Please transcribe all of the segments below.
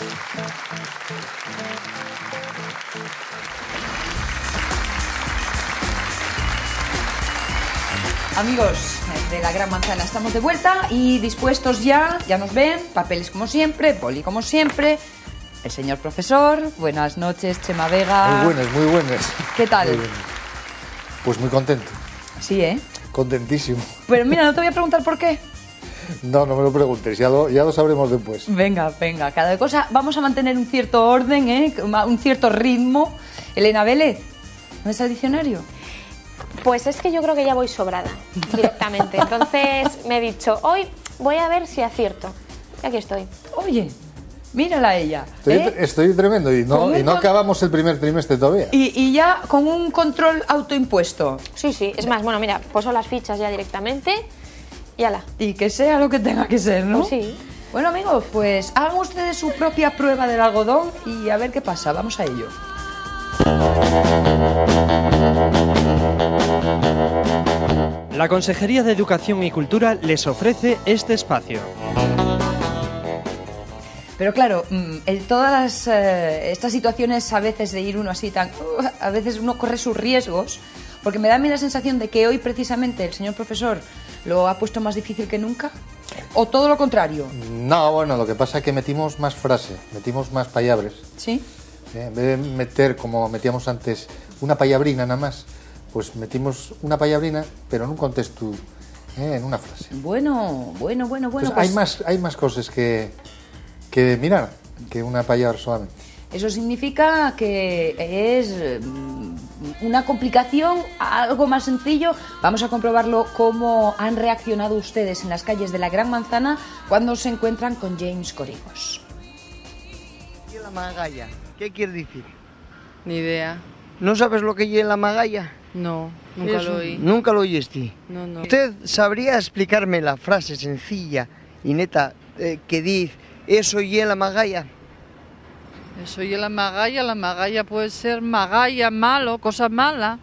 Amigos de la Gran Manzana, estamos de vuelta y dispuestos ya nos ven, papeles como siempre, boli como siempre. El señor profesor, buenas noches, Chema Vega. Muy buenas. ¿Qué tal? Muy buenas. Pues muy contento. Sí, ¿eh? Contentísimo. Pero mira, no te voy a preguntar por qué. No me lo preguntes, ya lo sabremos después. Venga, cada cosa, vamos a mantener un cierto orden, un cierto ritmo. Elena Vélez, ¿dónde está el diccionario? Pues es que yo creo que ya voy sobrada directamente. Entonces me he dicho, hoy voy a ver si acierto. Y aquí estoy. Oye, mírala ella. Estoy tremendo y no acabamos el primer trimestre todavía. Y ya con un control autoimpuesto. Sí. Es más, bueno, mira, puso las fichas ya directamente y ala. Y que sea lo que tenga que ser, ¿no? Pues sí. Bueno, amigos, pues hagan ustedes su propia prueba del algodón y a ver qué pasa. Vamos a ello. La Consejería de Educación y Cultura les ofrece este espacio. Pero claro, todas estas situaciones a veces de ir uno así a veces uno corre sus riesgos, porque me da a mí la sensación de que hoy precisamente el señor profesor lo ha puesto más difícil que nunca, o todo lo contrario. No, bueno, lo que pasa es que metimos más frase, metimos más palabras. ¿Sí? En vez de meter, como metíamos antes, una payabrina nada más, pues metimos una payabrina, pero en un contexto, en una frase. Bueno. Pues hay más cosas que mirar que una palabra solamente. Eso significa que es una complicación, algo más sencillo. Vamos a comprobarlo cómo han reaccionado ustedes en las calles de la Gran Manzana cuando se encuentran con James Corrigos. ¿Y la magalla? ¿Qué quiere decir? Ni idea. ¿No sabes lo que es la magalla? No, nunca lo oí. ¿Nunca lo oíste? No. ¿Usted sabría explicarme la frase sencilla y neta que dice eso y la magalla? Eso y la magalla puede ser magalla, malo, cosa mala.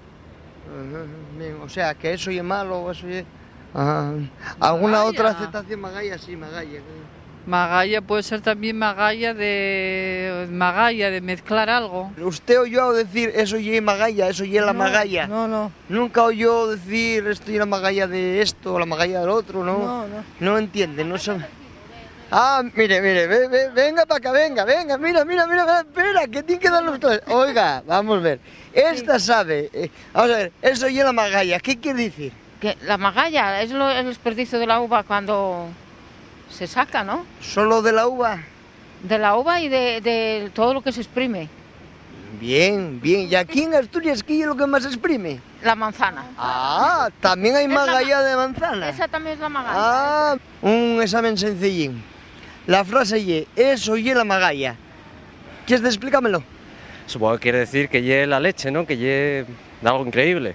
O sea, que eso y es malo, eso y es... ¿Alguna otra aceptación? Magalla, sí, magalla. Magalla puede ser también magalla de mezclar algo. ¿Usted oyó decir eso y es magalla, eso y es la magalla? No. ¿Nunca oyó decir esto y la magalla de esto, la magalla del otro, no? No entiende, no sabe. Mire, venga para acá, venga, mira, espera, que tiene que dar los dos. Oiga, vamos a ver, esta sabe, vamos a ver, eso y es la magalla, ¿qué quiere decir? Que la magalla es el desperdicio de la uva cuando se saca, ¿no? ¿Solo de la uva? De la uva y de todo lo que se exprime. Bien. ¿Y aquí en Asturias qué es lo que más se exprime? La manzana. También hay magalla de manzana. Esa también es la magalla. Un examen sencillín. La frase y eso y la magalla. ¿Quieres explícamelo? Supongo que quiere decir que ye la leche, ¿no? Que ye de algo increíble.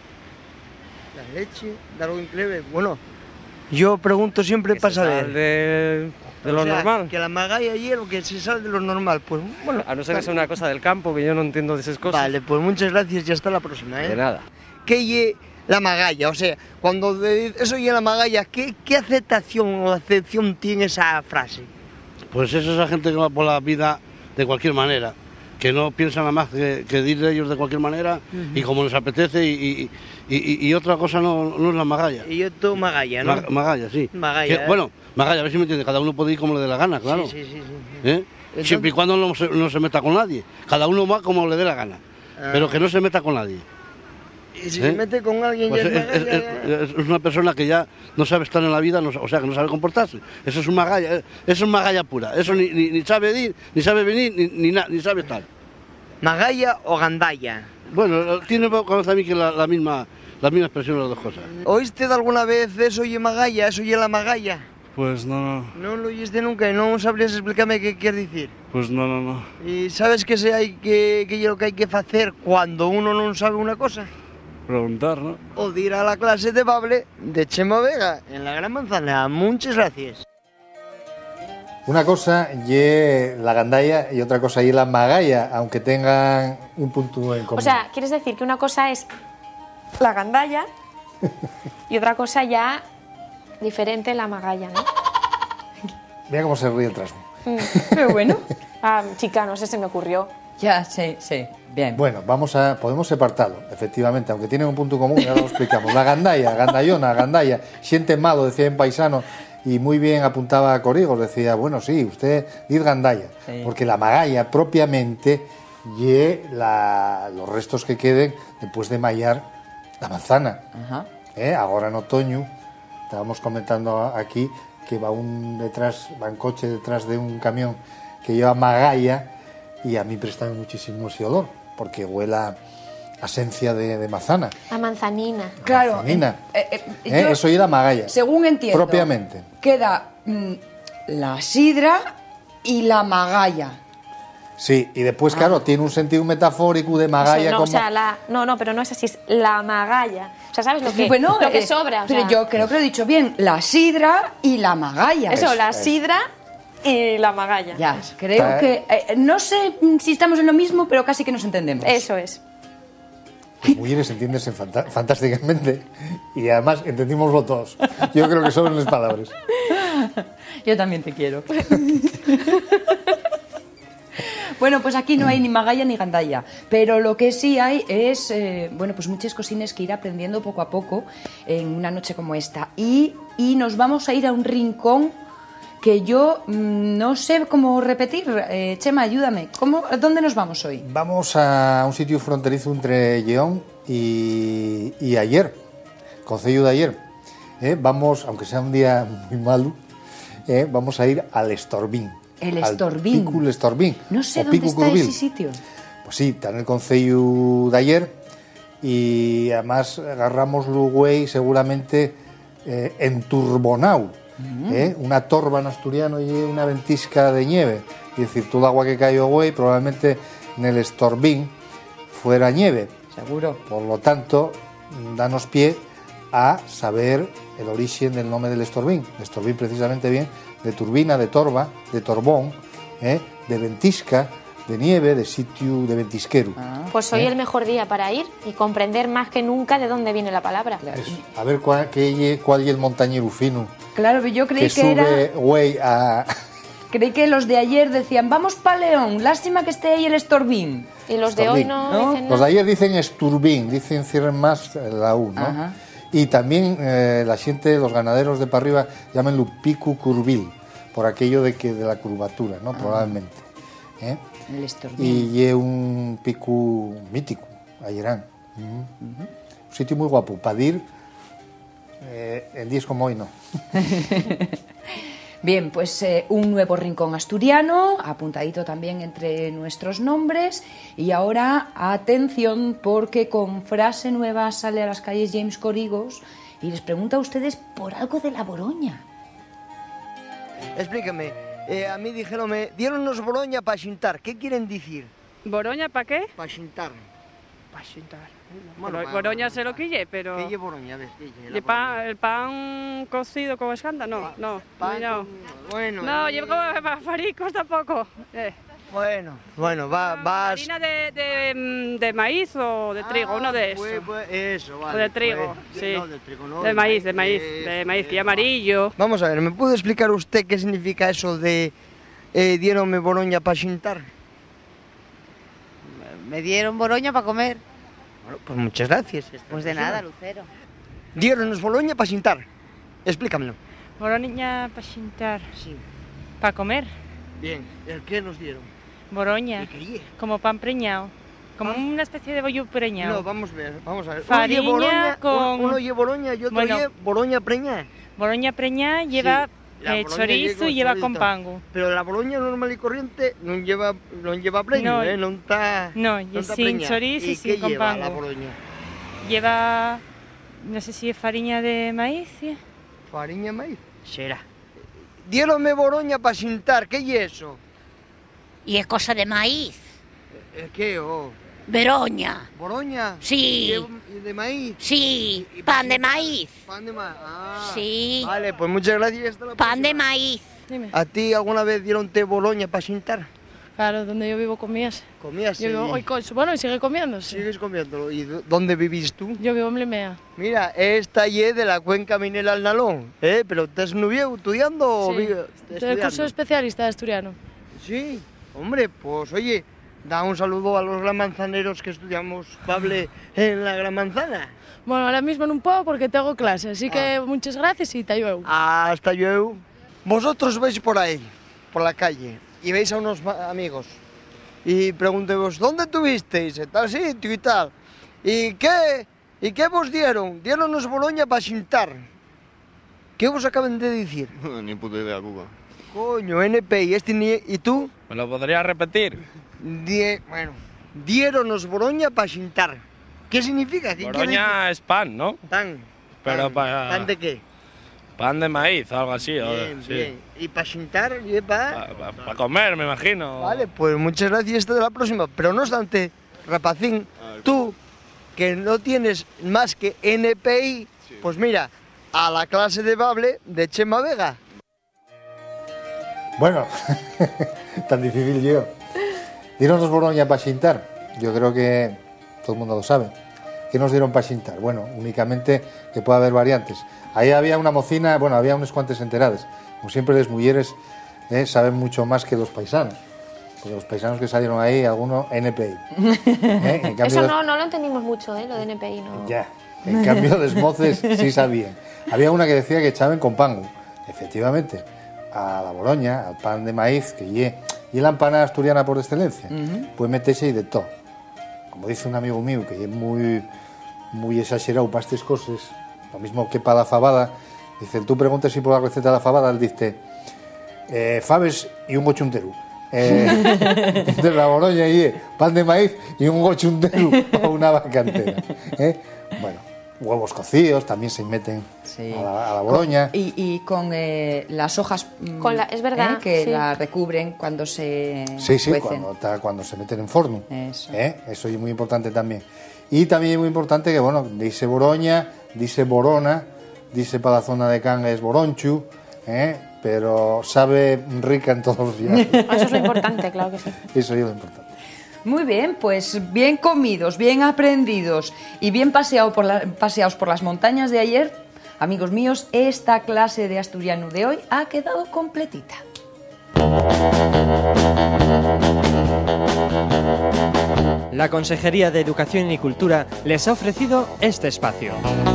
La leche de algo increíble. Bueno, yo pregunto siempre para saber. De lo normal. Que la magalla y lo que se sale de lo normal. Pues bueno. A no ser que sea una cosa del campo, que yo no entiendo de esas cosas. Vale, pues muchas gracias y hasta la próxima, ¿eh? De nada. ¿Qué ye la magalla? O sea, cuando eso ye la magalla, ¿qué aceptación o acepción tiene esa frase? Pues es esa gente que va por la vida de cualquier manera, que no piensa nada más que ir de ellos de cualquier manera y como les apetece y otra cosa no es la magalla. Y yo todo magalla, ¿no? Magalla, sí. Magalla. Bueno, magalla, a ver si me entiende, cada uno puede ir como le dé la gana, claro. Sí. Entonces... Siempre y cuando no se meta con nadie. Cada uno va como le dé la gana, pero que no se meta con nadie. ¿Y si se mete con alguien pues ya es magalla? Es una persona que ya no sabe estar en la vida, o sea, que no sabe comportarse. Eso es un magalla, eso es magalla pura. Eso ni sabe ir, ni sabe venir, ni sabe estar. ¿Magalla o gandalla? Bueno, tiene también que la misma expresión las dos cosas. ¿Oíste alguna vez eso y magalla, eso y la magalla? Pues no. ¿No lo oíste nunca y no sabrías explicarme qué quiere decir? Pues no. ¿Y sabes que es lo que hay que hacer cuando uno no sabe una cosa? Preguntar, ¿no? O de ir a la clase de Bable de Chema Vega en la Gran Manzana. Muchas gracias. Una cosa y la gandalla y otra cosa y la magalla, aunque tengan un punto en común. O sea, ¿quieres decir que una cosa es la gandalla y otra cosa ya diferente la magalla, ¿no? Mira cómo se ríe el trasmo. Pero bueno. Chicano, ese se me ocurrió. Ya, sí, bien. Bueno, podemos separarlo, efectivamente, aunque tienen un punto común, ya lo explicamos. La gandalla, gandalla, siente malo, decía en paisano, y muy bien apuntaba a Corigos, decía, bueno, sí, usted dice gandalla, porque la magalla propiamente los restos que queden después de mallar la manzana. Ajá. Ahora en otoño, estábamos comentando aquí que va en coche detrás de un camión que lleva magalla, y a mí presta muchísimo ese olor, porque huele a esencia de manzana. A manzanina. Claro. Manzanina. Eso ya la magalla. Según entiendo. Propiamente. Queda la sidra y la magalla. Sí, y después, claro, tiene un sentido metafórico de magalla. No, como... o sea, no, pero no es así, es la magalla. O sea, ¿sabes lo que, bueno, lo que sobra? O pero sea, yo creo que lo he dicho bien, la sidra y la magalla. Eso, la sidra y la magalla. Ya, creo que... no sé si estamos en lo mismo, pero casi que nos entendemos. Eso es. Las mujeres entiendense fantásticamente, y además entendimoslo todos. Yo creo que son las palabras. Yo también te quiero. Bueno, pues aquí no hay ni magalla ni gandalla, pero lo que sí hay es, pues muchas cosines que ir aprendiendo poco a poco en una noche como esta. Y nos vamos a ir a un rincón que yo no sé cómo repetir. Chema, ayúdame. ¿Dónde nos vamos hoy? Vamos a un sitio fronterizo entre Lleón y Ayer, concello de Ayer. Vamos, aunque sea un día muy malo, vamos a ir al Estorbín. El Estorbín. Pico Estorbín. No sé dónde está ese sitio. Pues sí, está en el concello de Ayer, y además agarramos Luguey seguramente enturbonau. Una torba en asturiano y una ventisca de nieve, es decir, todo el agua que cayó güey probablemente en el Estorbín fuera nieve, seguro. Por lo tanto, danos pie a saber el origen del nombre del Estorbín. Estorbín precisamente bien de turbina, de torba, de torbón, de ventisca, de nieve, de sitio de ventisquero. Pues hoy el mejor día para ir y comprender más que nunca de dónde viene la palabra. A ver cuál es el montañero fino. Claro, yo creí que sube, güey, a... Creí que los de ayer decían, vamos pa' León, lástima que esté ahí el Estorbín. Y los de hoy no dicen nada. Los de ayer dicen Esturbín, cierren más la U, ¿no? Ajá. Y también la gente, los ganaderos de para arriba, llaman pico curvil, por aquello de la curvatura, ¿no? Probablemente. El Estorbín. Y es un pico mítico, Ayerán. Un sitio muy guapo, para ir en días como hoy, no. Bien, pues un nuevo rincón asturiano, apuntadito también entre nuestros nombres. Y ahora, atención, porque con frase nueva sale a las calles James Corigos y les pregunta a ustedes por algo de la Boroña. Explícame, a mí dieronnos Boroña para xintar, ¿qué quieren decir? ¿Boroña para qué? Para xintar. Para xintar. Bueno, Boroña sé lo que lle, pero... ¿Qué lle Boroña? A ver, ¿qué lle? ¿El pan cocido con escanda? No, no. Bueno. No, llevo como faricos tampoco. Bueno, vas... ¿Harina de maíz o de trigo? Uno de esos. Eso, vale. O de trigo, sí. No, de trigo no. De maíz, y amarillo. Vamos a ver, ¿me puede explicar usted qué significa eso de diéronme Boroña para xintar? Me dieron Boroña para comer. Bueno, pues muchas gracias. Pues de nada, Lucero. Dieronnos Boroña para xintar. Explícamelo. Boroña para xintar. Sí. ¿Para comer? Bien. ¿El qué nos dieron? Boroña. ¿Y qué? Como pan preñado. Como una especie de bollo preñado. No, vamos a ver. Farina con... Uno lleva Boroña y otro lleva Boroña preñada. Boroña preñada lleva... chorizo y lleva con pango. Pero la Boroña normal y corriente no lleva preño, no está... No, sin chorizo y sin con pango. La Boroña? Lleva, no sé si es farina de maíz. ¿Sí? ¿Farina de maíz? Será. Diéronme Boroña para xintar, ¿qué es eso? Y es cosa de maíz. ¿Qué? Beroña. ¿Boroña? Sí. ¿Y de maíz? Sí, pan de maíz. Pan de maíz, sí. Vale, pues muchas gracias. Hasta la pan próxima. De maíz. Dime. ¿A ti alguna vez dieron té Boroña para xintar? Claro, donde yo vivo comías. ¿Comías? Yo vivo, bueno, y sigue comiendo. Sí. ¿Sigues comiéndolo? ¿Y dónde vivís tú? Yo vivo en Blimea. Mira, esta es de la cuenca minera al Nalón, ¿Pero estás nuevo estudiando? Sí, o del curso de especialista de asturiano. Sí. Hombre, pues oye, da un saludo a los gran manzaneros que estudiamos Pable en la Gran Manzana. Bueno, ahora mismo no puedo porque tengo clase, así que muchas gracias y te luego. Hasta luego. Vosotros vais por ahí, por la calle, y veis a unos amigos y preguntéis, ¿dónde tuvisteis? En tal sitio y tal. ¿Y qué vos dieron? Dieronnos Boloña para xintar. ¿Qué vos acaban de decir? Ni puta idea, Cuba. Coño, NPI, ¿y tú? ¿Me lo podrías repetir? Bueno, dieronnos Boloña para xintar. ¿Qué significa? ¿Qué Boloña es pan, ¿no? Pan. Pero para... ¿Pan de qué? Pan de maíz, algo así. Bien, sí. bien. ¿Y para xintar? Para comer, me imagino. Vale, pues muchas gracias, hasta la próxima. Pero no obstante, rapacín, tú, que no tienes más que NPI, pues mira, a la clase de Bable de Chema Vega. Bueno, tan difícil yo. Dieronnos Boloña para xintar. Yo creo que todo el mundo lo sabe. ¿Qué nos dieron para xintar? Bueno, únicamente que puede haber variantes. Ahí había una mocina, bueno, había unas cuantas enteradas. Como siempre, las mujeres saben mucho más que los paisanos. Porque los paisanos que salieron ahí, algunos NPI. En cambio, eso no lo entendimos mucho, lo de NPI. No. Ya, en cambio, los moces sí sabían. Había una que decía que echaban con pango. Efectivamente, a la Boloña, al pan de maíz, que y la empanada asturiana por excelencia. Pues métese y de todo. Como dice un amigo mío, que es muy exagerado para estas cosas, lo mismo que para la fabada, dice, tú preguntas si por la receta de la fabada, él dice, faves y un gochunteru. Entonces la Boloña y pan de maíz y un gochunteru o una vaca entera. Bueno, huevos cocidos también se meten a la Boloña. Y con las hojas es verdad, que la recubren cuando se cuecen. Cuando se meten en forno. Eso es muy importante también. Y también es muy importante que, bueno, dice Boroña, dice Borona, dice para la zona de Cangas Boronchu, pero sabe rica en todos los días. Eso es lo importante, claro que sí. Eso es lo importante. Muy bien, pues bien comidos, bien aprendidos y bien paseados por las montañas de ayer, amigos míos, esta clase de asturiano de hoy ha quedado completita. La Consejería de Educación y Cultura les ha ofrecido este espacio.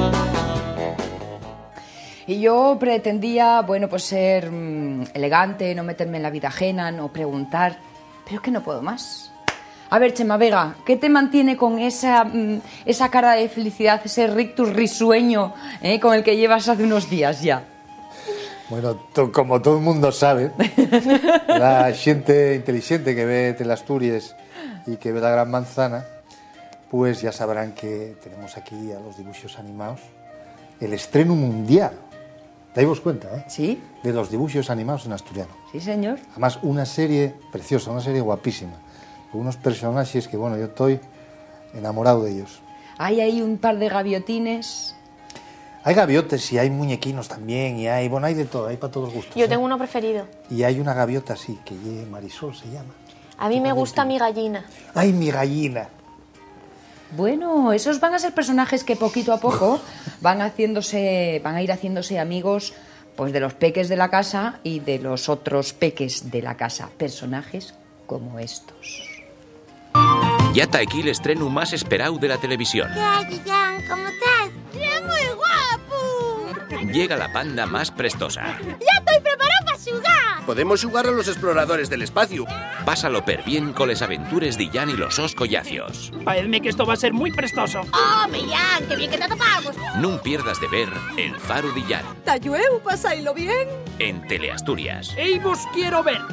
Y yo pretendía, bueno, pues ser elegante, no meterme en la vida ajena, no preguntar, pero es que no puedo más. A ver, Chema Vega, ¿qué te mantiene con esa cara de felicidad, ese rictus risueño con el que llevas hace unos días ya? Bueno, como todo el mundo sabe, la gente inteligente que ve Teleasturias y que ve la Gran Manzana, pues ya sabrán que tenemos aquí a los dibujos animados el estreno mundial. ¿Dais cuenta, Sí. De los dibujos animados en asturiano. Sí, señor. Además, una serie preciosa, una serie guapísima, con unos personajes que, bueno, yo estoy enamorado de ellos. Hay ahí un par de gaviotines. Hay gaviotes y hay muñequinos también, y hay de todo, hay para todos los gustos. Yo tengo uno preferido. Y hay una gaviota así, que Marisol se llama. A mí me gusta mi gallina. ¡Ay, mi gallina! Bueno, esos van a ser personajes que poquito a poco van a ir haciéndose amigos, pues, de los peques de la casa y de los otros peques de la casa. Personajes como estos. Ya está aquí el estreno más esperado de la televisión. ¿Qué hay, Guillán? ¿Cómo estás? ¡Es muy guapo! Llega la panda más prestosa. ¡Ya estoy preparado para jugar! Podemos jugar a los exploradores del espacio. Pásalo per bien con las aventuras de Jan y los os collacios. Parece que esto va a ser muy prestoso. ¡Oh, Jan! ¡Qué bien que te topamos! No pierdas de ver El Faro de Jan. Tallueu, pasailo bien. En Teleasturias. ¡Ey, vos quiero ver!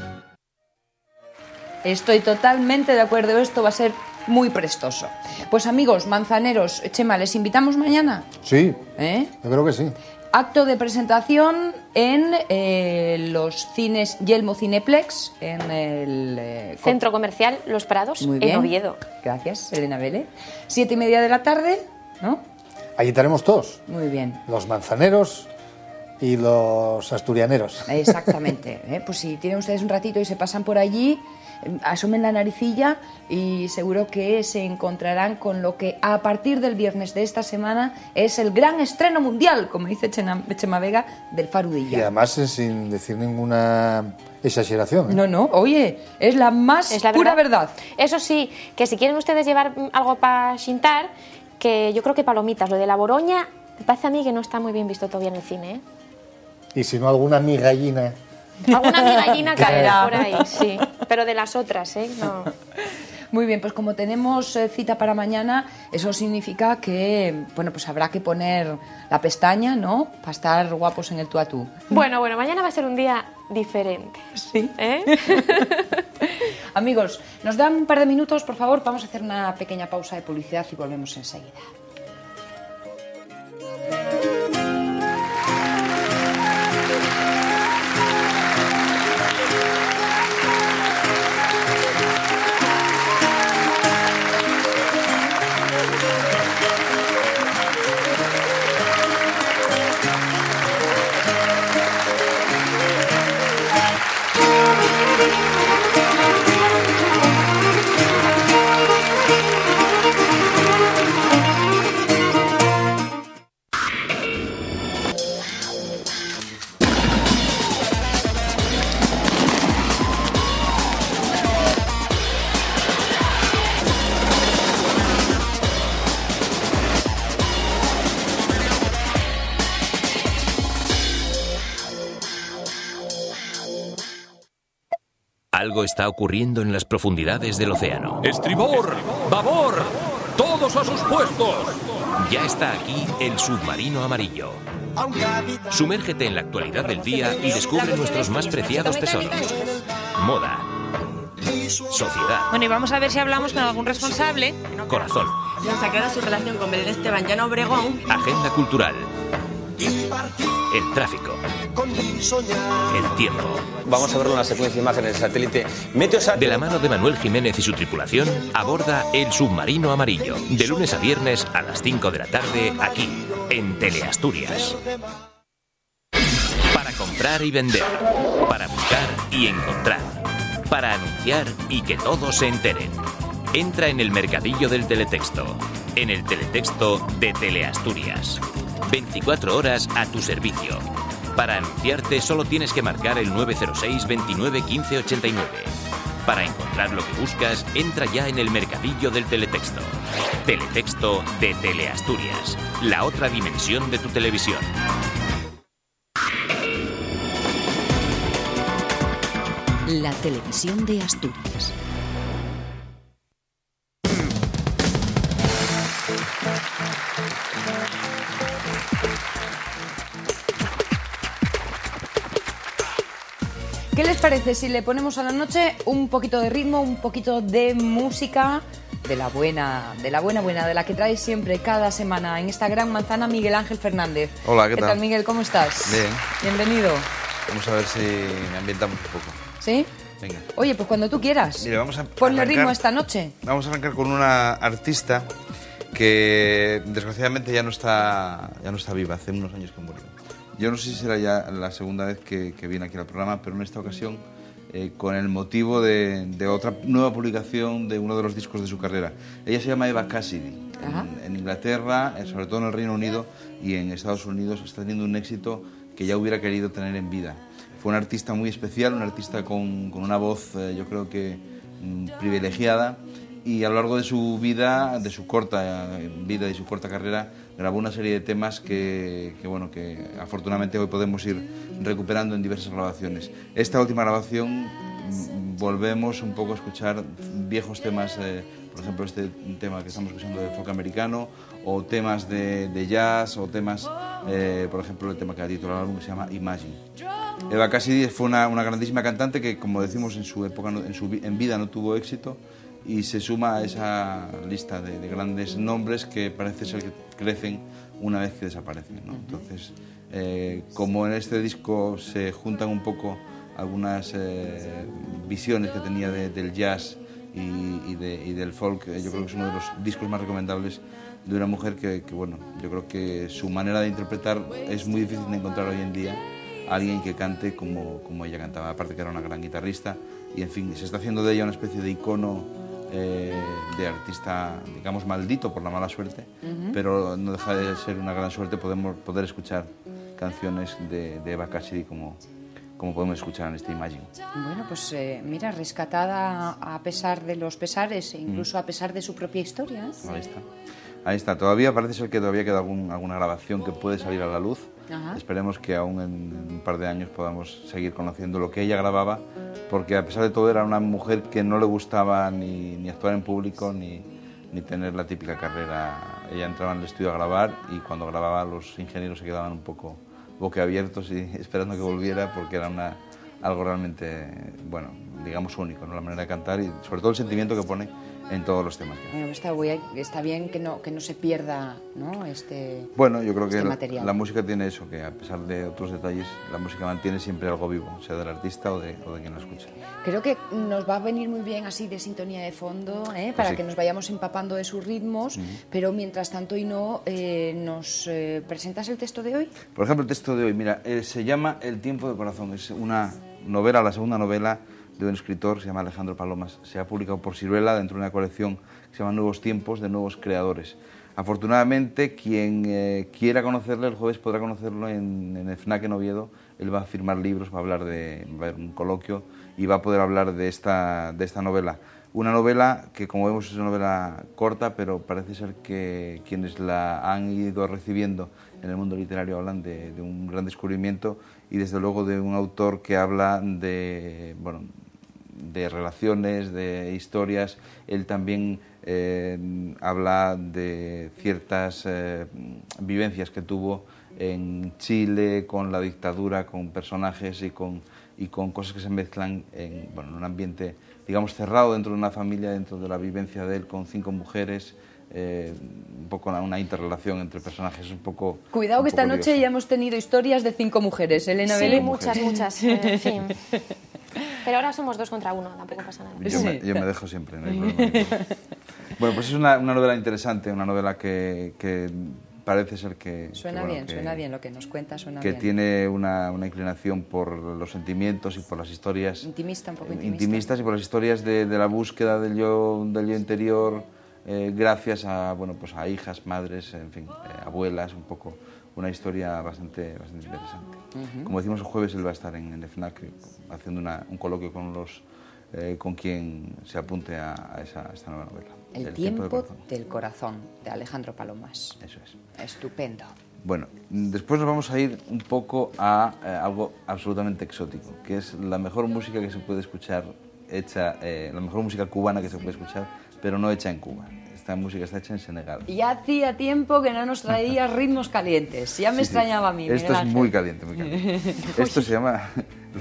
Estoy totalmente de acuerdo, esto va a ser muy prestoso. Pues amigos, manzaneros, Chema, ¿les invitamos mañana? Sí, yo creo que sí. Acto de presentación en los cines Yelmo Cineplex, en el Centro Comercial Los Prados, en Oviedo. Gracias, Elena Vélez. 7:30 de la tarde, ¿no? Allí estaremos todos. Muy bien. Los manzaneros y los asturianeros. Exactamente. Pues si tienen ustedes un ratito y se pasan por allí, asomen la naricilla y seguro que se encontrarán con lo que a partir del viernes de esta semana es el gran estreno mundial, como dice Chema Vega, del Farudilla. Y además sin decir ninguna exageración. No, oye, es la más pura verdad. Eso sí, que si quieren ustedes llevar algo para xintar, que yo creo que palomitas, lo de la Boroña, me parece a mí que no está muy bien visto todavía en el cine, ¿eh? Y si no, alguna migallina. Alguna migallina caerá por ahí, sí. Pero de las otras, ¿eh? No. Muy bien, pues como tenemos cita para mañana, eso significa que, bueno, pues habrá que poner la pestaña, ¿no? Para estar guapos en el tú a tú. Bueno, mañana va a ser un día diferente. Sí. ¿Eh? Amigos, nos dan un par de minutos, por favor, vamos a hacer una pequeña pausa de publicidad y volvemos enseguida. Algo está ocurriendo en las profundidades del océano. ¡Estribor! ¡Babor! ¡Todos a sus puestos! Ya está aquí el submarino amarillo. Sumérgete en la actualidad del día y descubre nuestros más preciados tesoros. Moda. Sociedad. Bueno, y vamos a ver si hablamos con algún responsable. Corazón. Nos aclara su relación con Belén Esteban Llano Obregón. Agenda cultural. El tráfico. El tiempo. Vamos a ver una secuencia de imágenes del satélite Meteosat. De la mano de Manuel Jiménez y su tripulación, aborda el submarino amarillo. De lunes a viernes a las 5 de la tarde, aquí, en Teleasturias. Para comprar y vender. Para buscar y encontrar. Para anunciar y que todos se enteren. Entra en el mercadillo del teletexto. En el teletexto de Teleasturias. 24 horas a tu servicio. Para anunciarte solo tienes que marcar el 906 29 15 89. Para encontrar lo que buscas, entra ya en el mercadillo del teletexto. Teletexto de Teleasturias. La otra dimensión de tu televisión. La televisión de Asturias. ¿Qué les parece si le ponemos a la noche un poquito de ritmo, un poquito de música de la buena, de la que trae siempre cada semana en esta gran manzana Miguel Ángel Fernández? Hola, ¿qué tal? Miguel? ¿Cómo estás? Bien. Bienvenido. Vamos a ver si me ambientamos un poco. ¿Sí? Venga. Oye, pues cuando tú quieras. Mira, vamos a ponle arrancar, ritmo esta noche. Vamos a arrancar con una artista que desgraciadamente ya no está viva, hace unos años que murió. Yo no sé si será ya la segunda vez que viene aquí al programa, pero en esta ocasión con el motivo de otra nueva publicación de uno de los discos de su carrera. Ella se llama Eva Cassidy. En Inglaterra, sobre todo en el Reino Unido y en Estados Unidos, está teniendo un éxito que ya hubiera querido tener en vida. Fue una artista muy especial, una artista con una voz, yo creo que privilegiada, y a lo largo de su vida, de su corta vida y su corta carrera, grabó una serie de temas que afortunadamente hoy podemos ir recuperando en diversas grabaciones. Esta última grabación volvemos un poco a escuchar viejos temas, por ejemplo este tema que estamos escuchando de folk americano, o temas de jazz, o temas, por ejemplo el tema que ha titulado el álbum que se llama Imagine. Eva Cassidy fue una grandísima cantante que, como decimos, en su época, en vida no tuvo éxito, y se suma a esa lista de grandes nombres que parece ser que crecen una vez que desaparecen, ¿no? Entonces, como en este disco se juntan un poco algunas visiones que tenía del jazz y del folk, yo creo que es uno de los discos más recomendables de una mujer que, bueno, yo creo que su manera de interpretar es muy difícil de encontrar hoy en día a alguien que cante como ella cantaba, aparte que era una gran guitarrista, y en fin, se está haciendo de ella una especie de icono de artista, digamos, maldito por la mala suerte, pero no deja de ser una gran suerte poder escuchar canciones de Eva Cassidy como podemos escuchar en este Imagine. Bueno, pues mira, rescatada a pesar de los pesares, e incluso a pesar de su propia historia. Ahí está. Todavía parece ser que todavía queda alguna grabación que puede salir a la luz. Ajá. Esperemos que aún en un par de años podamos seguir conociendo lo que ella grababa, porque a pesar de todo era una mujer que no le gustaba ni actuar en público ni tener la típica carrera. Ella entraba en el estudio a grabar y cuando grababa los ingenieros se quedaban un poco boquiabiertos y esperando que volviera, porque era algo realmente, bueno, digamos único, ¿no? La manera de cantar y sobre todo el sentimiento que pone en todos los temas. Bueno, está bien que no se pierda, ¿no? Bueno, yo creo que material. la música tiene eso, que a pesar de otros detalles, la música mantiene siempre algo vivo, sea del artista o de quien lo escucha. Creo que nos va a venir muy bien así de sintonía de fondo, para que nos vayamos empapando de sus ritmos, pero mientras tanto ¿nos presentas el texto de hoy? Por ejemplo, el texto de hoy, mira, se llama El tiempo del corazón, es una novela, la segunda novela de un escritor, se llama Alejandro Palomas. Se ha publicado por Siruela dentro de una colección que se llama Nuevos tiempos de nuevos creadores. Afortunadamente, quien quiera conocerle el jueves podrá conocerlo en el FNAC en Oviedo. Él va a firmar libros, va a haber un coloquio y va a poder hablar de esta novela. Una novela que, como vemos, es una novela corta, pero parece ser que quienes la han ido recibiendo en el mundo literario hablan de un gran descubrimiento y, desde luego, de un autor que habla de relaciones, de historias. Él también habla de ciertas vivencias que tuvo en Chile con la dictadura, con personajes y con cosas que se mezclan en un ambiente, digamos, cerrado dentro de una familia, dentro de la vivencia de él con 5 mujeres, un poco una interrelación entre personajes un poco... Cuidado que esta noche ya hemos tenido historias de 5 mujeres, Elena Belén. Sí, muchas, en fin. Pero ahora somos 2 contra 1, tampoco pasa nada. Yo me dejo siempre, no hay problema. Bueno, pues es una novela interesante, una novela que parece ser que... Suena bien, lo que nos cuenta suena que bien. Que tiene una inclinación por los sentimientos y por las historias... Intimista, un poco intimistas y por las historias de la búsqueda del yo interior, gracias a hijas, madres, en fin, abuelas, un poco una historia bastante interesante. Como decimos, el jueves él va a estar en el FNAC haciendo un coloquio con quien se apunte a esta nueva novela. El tiempo del corazón, de Alejandro Palomas. Eso es. Estupendo. Bueno, después nos vamos a ir un poco a algo absolutamente exótico, que es la mejor música que se puede escuchar la mejor música cubana que se puede escuchar, pero no hecha en Cuba. Esta música está hecha en Senegal. Ya hacía tiempo que no nos traías ritmos calientes. Ya me extrañaba a mí. Esto es muy caliente, muy caliente. Esto se llama...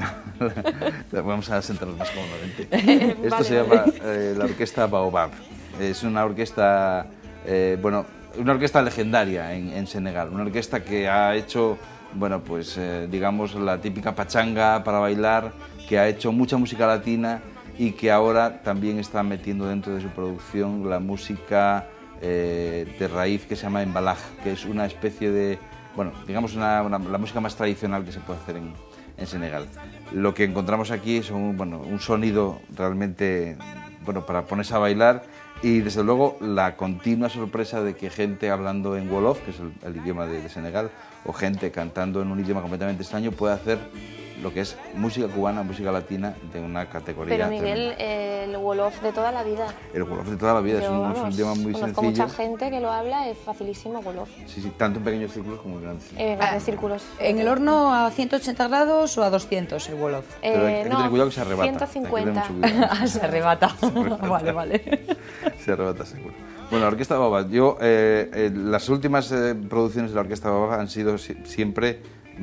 Vamos a sentarnos más cómodamente. Esto se llama la Orquesta Baobab. Es una orquesta, una orquesta legendaria en Senegal. Una orquesta que ha hecho, digamos, la típica pachanga para bailar, que ha hecho mucha música latina y que ahora también está metiendo dentro de su producción la música de raíz que se llama embalaj, que es una especie de, digamos, la música más tradicional que se puede hacer en Senegal. Lo que encontramos aquí es un sonido realmente para ponerse a bailar y, desde luego, la continua sorpresa de que gente hablando en Wolof, que es el idioma de Senegal, o gente cantando en un idioma completamente extraño puede hacer lo que es música cubana, música latina de una categoría. Pero Miguel, el Wolof de toda la vida. El Wolof de toda la vida, es un idioma muy sencillo. Conozco mucha gente que lo habla, es facilísimo Wolof. Sí, tanto en pequeños círculos como en grandes. Grandes círculos. ¿En el horno a 180 grados o a 200 el Wolof? Pero hay que tener cuidado que se arrebata. 150. Se arrebata. Vale. Se arrebata seguro. Bueno, la Orquesta Baobab, las últimas producciones de la Orquesta Baobab han sido siempre,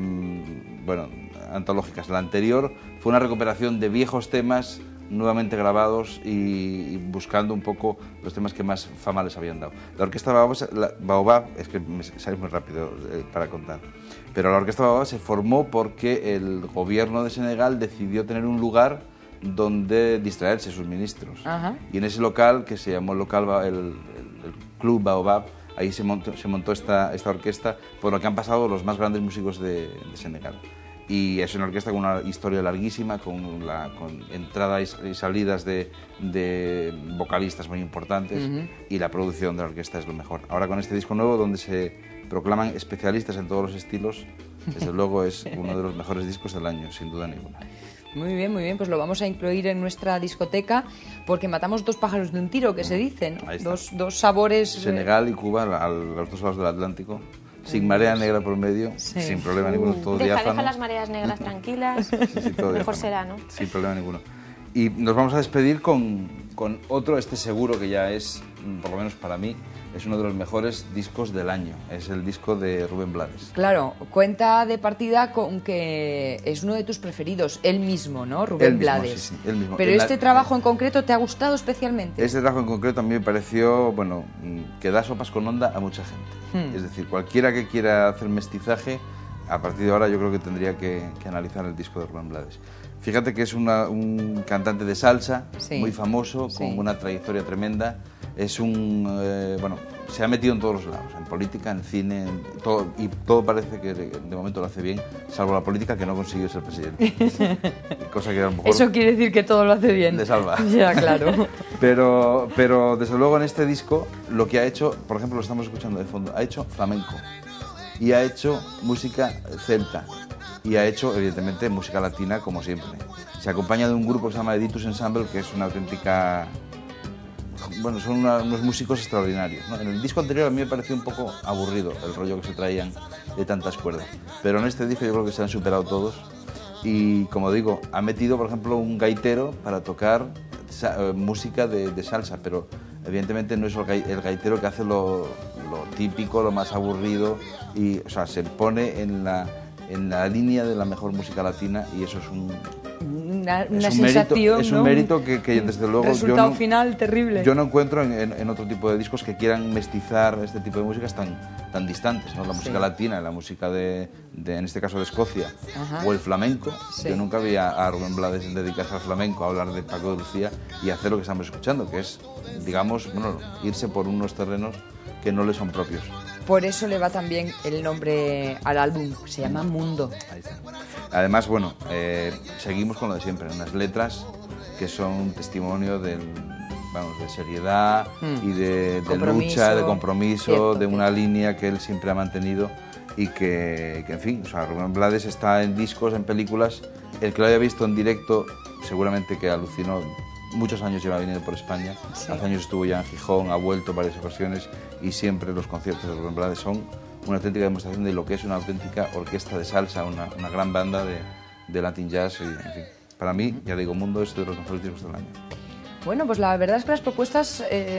antológicas. La anterior fue una recuperación de viejos temas nuevamente grabados y buscando un poco los temas que más fama les habían dado. La Orquesta Baobab, es que me sale muy rápido para contar, pero la Orquesta Baobab se formó porque el gobierno de Senegal decidió tener un lugar donde distraerse sus ministros. Ajá. Y en ese local, que se llamó el Club Baobab, ahí se montó esta orquesta por lo que han pasado los más grandes músicos de Senegal. Y es una orquesta con una historia larguísima, con entradas y salidas de vocalistas muy importantes, y la producción de la orquesta es lo mejor. Ahora con este disco nuevo, donde se proclaman especialistas en todos los estilos, desde luego es uno de los mejores discos del año, sin duda ninguna. Muy bien, pues lo vamos a incluir en nuestra discoteca, porque matamos 2 pájaros de un tiro, que se dicen, dos sabores... Senegal y Cuba, a los 2 lados del Atlántico, sin marea negra por medio, sin problema ninguno, todo diáfano. Deja las mareas negras tranquilas, todo mejor diáfano, será, ¿no? Sin problema ninguno. Y nos vamos a despedir con otro, seguro que ya es, por lo menos para mí, es uno de los mejores discos del año. Es el disco de Rubén Blades. Claro, cuenta de partida con que es uno de tus preferidos, él mismo, ¿no? Rubén Blades. Sí, él mismo. Pero este trabajo en concreto te ha gustado especialmente. Este trabajo en concreto a mí me pareció, bueno, que da sopas con onda a mucha gente. Es decir, cualquiera que quiera hacer mestizaje, a partir de ahora yo creo que tendría que analizar el disco de Rubén Blades. Fíjate que es un cantante de salsa, muy famoso, con una trayectoria tremenda. Es bueno, se ha metido en todos los lados, en política, en cine, todo, y todo parece que de momento lo hace bien, salvo la política, que no consiguió ser presidente. Cosa que a lo mejor... Eso quiere decir que todo lo hace bien. De salva. Ya, claro. Pero desde luego en este disco lo que ha hecho, por ejemplo, lo estamos escuchando de fondo, ha hecho flamenco y ha hecho música celta. Y ha hecho, evidentemente, música latina, como siempre. Se acompaña de un grupo que se llama Editus Ensemble, que es una auténtica... Bueno, son unos músicos extraordinarios, ¿no? En el disco anterior a mí me pareció un poco aburrido el rollo que se traían de tantas cuerdas. Pero en este disco yo creo que se han superado todos. Y, como digo, ha metido, por ejemplo, un gaitero para tocar música de salsa, pero evidentemente no es el gaitero que hace lo típico, lo más aburrido. Y, o sea, se pone en la línea de la mejor música latina, y eso es una sensación, es un mérito que desde luego resultado final terrible. Yo no encuentro en otro tipo de discos que quieran mestizar este tipo de músicas tan distantes, ¿no? La música latina, la música en este caso de Escocia, o el flamenco. Yo nunca vi a Rubén Blades dedicarse al flamenco, a hablar de Paco de Lucía y hacer lo que estamos escuchando, que es, digamos, bueno, irse por unos terrenos que no le son propios. Por eso le va también el nombre al álbum, se llama Mundo. Ahí está. Además, bueno, seguimos con lo de siempre, unas letras que son un testimonio de seriedad y de lucha, de compromiso, de una línea que él siempre ha mantenido y que en fin, o sea, Rubén Blades está en discos, en películas. El que lo haya visto en directo seguramente que alucinó. Muchos años lleva viniendo por España, hace años estuvo ya en Gijón, ha vuelto varias ocasiones, y siempre los conciertos de Rubén Blades son una auténtica demostración de lo que es una auténtica orquesta de salsa, una gran banda de Latin Jazz. Y, en fin, para mí, ya digo, Mundo es de los mejores discos del año. Bueno, pues la verdad es que las propuestas,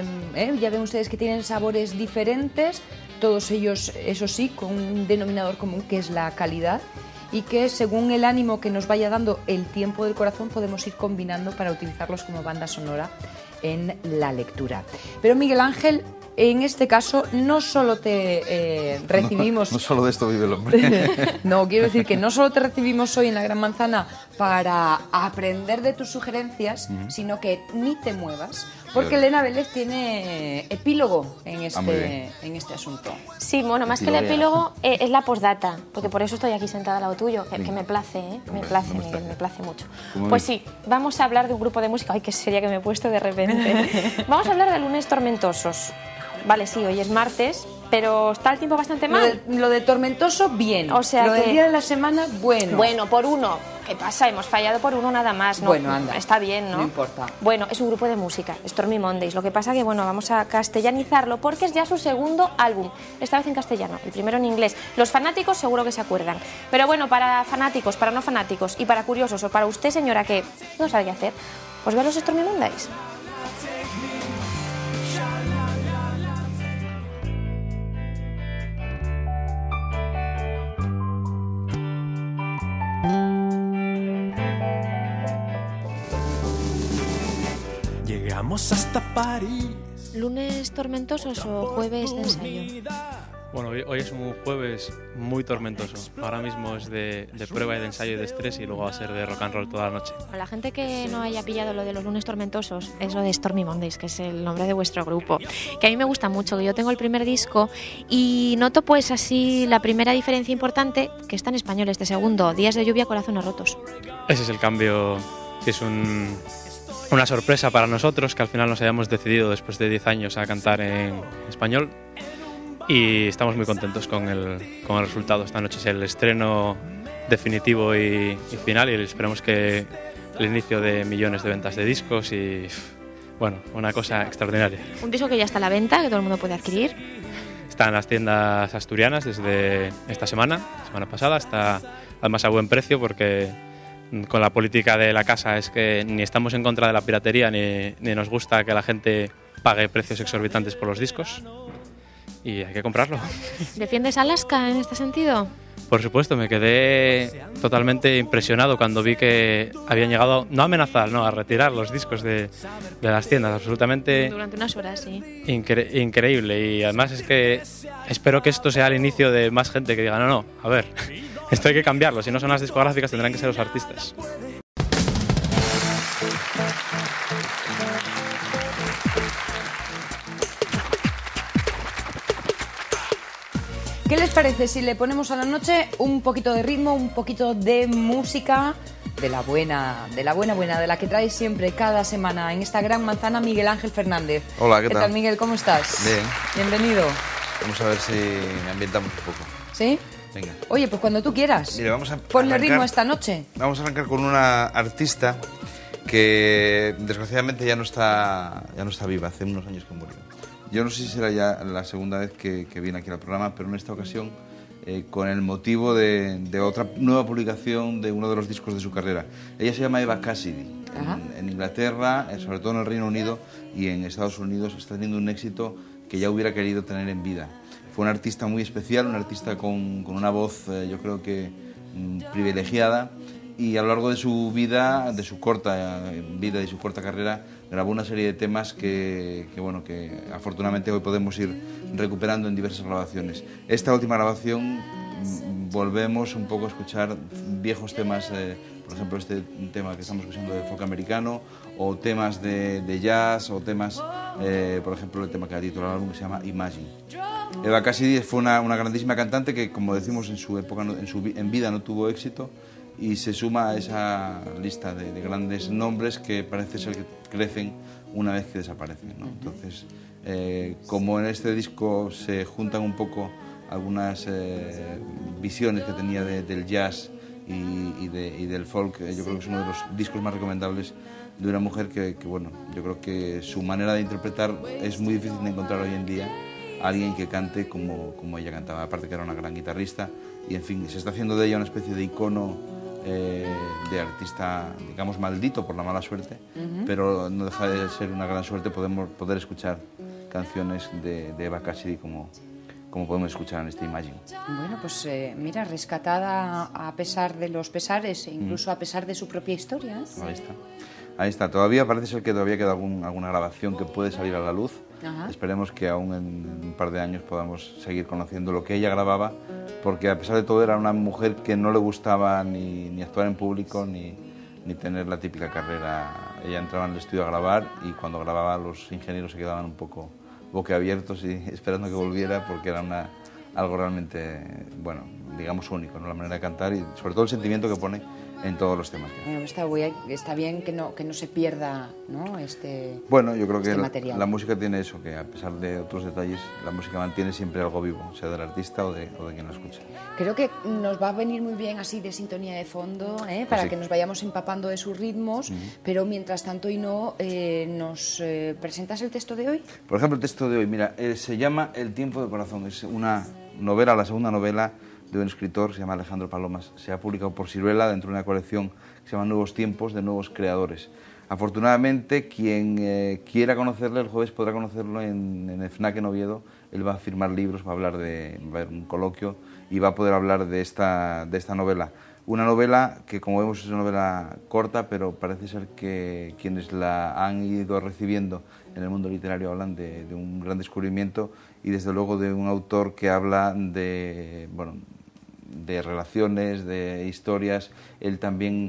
ya ven ustedes que tienen sabores diferentes, todos ellos, eso sí, con un denominador común que es la calidad, y que según el ánimo que nos vaya dando el tiempo del corazón podemos ir combinando para utilizarlos como banda sonora en la lectura. Pero Miguel Ángel, en este caso no solo te recibimos... No solo de esto vive el hombre. No, quiero decir que no solo te recibimos hoy en La Gran Manzana para aprender de tus sugerencias, sino que ni te muevas, porque Elena Vélez tiene epílogo en este asunto. Sí, bueno, más que el epílogo es la postdata, porque por eso estoy aquí sentada al lado tuyo, que me place, me place mucho. Pues sí, vamos a hablar de un grupo de música. Ay, qué seria que me he puesto de repente. Vamos a hablar de Lunes Tormentosos. Vale, sí, hoy es martes, pero está el tiempo bastante mal. Lo de tormentoso, bien. O sea, lo del día de la semana, bueno. Bueno, por uno. ¿Qué pasa? Hemos fallado por uno nada más, ¿no? Bueno, anda. Está bien, ¿no? No importa. Bueno, es un grupo de música, Stormy Mondays. Lo que pasa que, bueno, vamos a castellanizarlo porque es ya su segundo álbum. Esta vez en castellano, el primero en inglés. Los fanáticos seguro que se acuerdan. Pero bueno, para fanáticos, para no fanáticos y para curiosos, o para usted, señora, que no sabe qué hacer, pues ve los Stormy Mondays. Llegamos hasta París. ¿Lunes tormentosos o jueves de ensayo? Bueno, hoy es un jueves muy tormentoso. Ahora mismo es de prueba y de ensayo y de estrés y luego va a ser de rock and roll toda la noche. A la gente que no haya pillado lo de los lunes tormentosos, es lo de Stormy Mondays, que es el nombre de vuestro grupo, que a mí me gusta mucho, que yo tengo el primer disco y noto pues así la primera diferencia importante, que está en español este segundo, Días de lluvia, corazones rotos. Ese es el cambio, que es una sorpresa para nosotros, que al final nos hayamos decidido después de 10 años a cantar en español. Y estamos muy contentos con el resultado. Esta noche es el estreno definitivo y final y esperemos que el inicio de millones de ventas de discos y, bueno, una cosa extraordinaria. Un disco que ya está a la venta, que todo el mundo puede adquirir. Está en las tiendas asturianas desde esta semana pasada, está además a buen precio porque con la política de la casa es que ni estamos en contra de la piratería ni nos gusta que la gente pague precios exorbitantes por los discos. Y hay que comprarlo. ¿Defiendes Alaska en este sentido? Por supuesto, me quedé totalmente impresionado cuando vi que habían llegado, no a amenazar, no, a retirar los discos de las tiendas, absolutamente... Durante unas horas, sí. Increíble, y además es que espero que esto sea el inicio de más gente que diga, no, a ver, esto hay que cambiarlo, si no son las discográficas tendrán que ser los artistas. ¿Qué les parece si le ponemos a la noche un poquito de ritmo, un poquito de música de la buena, de la que trae siempre cada semana en esta gran manzana Miguel Ángel Fernández? Hola, ¿qué tal? ¿Qué tal, Miguel? ¿Cómo estás? Bien. Bienvenido. Vamos a ver si me ambientamos un poco. ¿Sí? Venga. Oye, pues cuando tú quieras. Mira, vamos a ponle arrancar, ritmo esta noche. Vamos a arrancar con una artista que desgraciadamente ya no está viva, hace unos años que murió. Yo no sé si será ya la segunda vez que viene aquí al programa, pero en esta ocasión con el motivo de otra nueva publicación de uno de los discos de su carrera. Ella se llama Eva Cassidy. En Inglaterra, sobre todo en el Reino Unido y en Estados Unidos, está teniendo un éxito que ya hubiera querido tener en vida. Fue una artista muy especial, una artista con una voz, yo creo que privilegiada, y a lo largo de su vida, de su corta vida y su corta carrera, grabó una serie de temas que afortunadamente hoy podemos ir recuperando en diversas grabaciones. Esta última grabación volvemos un poco a escuchar viejos temas, por ejemplo este tema que estamos escuchando de folk americano, o temas de jazz, o temas, por ejemplo el tema que ha titulado el álbum que se llama Imagine. Eva Cassidy fue una grandísima cantante que, como decimos, en su época, en vida no tuvo éxito, y se suma a esa lista de grandes nombres que parece ser que crecen una vez que desaparecen, ¿no? Entonces, como en este disco se juntan un poco algunas visiones que tenía del jazz y del folk, yo creo que es uno de los discos más recomendables de una mujer que bueno, yo creo que su manera de interpretar es muy difícil de encontrar hoy en día alguien que cante como ella cantaba, aparte que era una gran guitarrista, y en fin, se está haciendo de ella una especie de icono de artista, digamos, maldito por la mala suerte, pero no deja de ser una gran suerte poder escuchar canciones de Eva Cassidy como podemos escuchar en este Imagine. Bueno, pues mira, rescatada a pesar de los pesares e incluso a pesar de su propia historia. Ahí está. Todavía parece ser que todavía queda alguna grabación que puede salir a la luz. Ajá. Esperemos que aún en un par de años podamos seguir conociendo lo que ella grababa, porque a pesar de todo era una mujer que no le gustaba ni actuar en público ni tener la típica carrera. Ella entraba en el estudio a grabar y cuando grababa los ingenieros se quedaban un poco boquiabiertos y esperando que volviera, porque era algo realmente, bueno, digamos único, ¿no? La manera de cantar y sobre todo el sentimiento que pone en todos los temas. Bueno, está bien que no se pierda, ¿no? Bueno, yo creo que material. la música tiene eso, que a pesar de otros detalles, la música mantiene siempre algo vivo, sea del artista o de quien lo escucha. Creo que nos va a venir muy bien así de sintonía de fondo, para que nos vayamos empapando de sus ritmos, pero mientras tanto, y no, ¿nos presentas el texto de hoy? Por ejemplo, el texto de hoy, mira, se llama El tiempo del corazón, es una novela, la segunda novela de un escritor, se llama Alejandro Palomas. Se ha publicado por Siruela dentro de una colección que se llama Nuevos tiempos, de nuevos creadores. Afortunadamente, quien quiera conocerle el jueves podrá conocerlo en el FNAC en Oviedo. Él va a firmar libros, va a haber un coloquio y va a poder hablar de esta novela. Una novela que, como vemos, es una novela corta, pero parece ser que quienes la han ido recibiendo en el mundo literario hablan de un gran descubrimiento y, desde luego, de un autor que habla de relaciones, de historias. Él también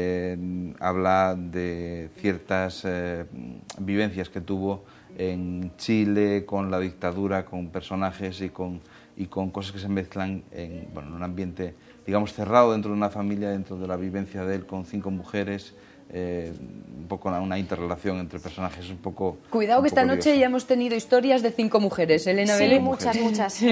habla de ciertas vivencias que tuvo en Chile con la dictadura, con personajes y con cosas que se mezclan en un ambiente, digamos, cerrado dentro de una familia, dentro de la vivencia de él con 5 mujeres, un poco una interrelación entre personajes un poco... Cuidado que esta noche ya hemos tenido historias de 5 mujeres, Elena Sí, Belén. muchas. Sí.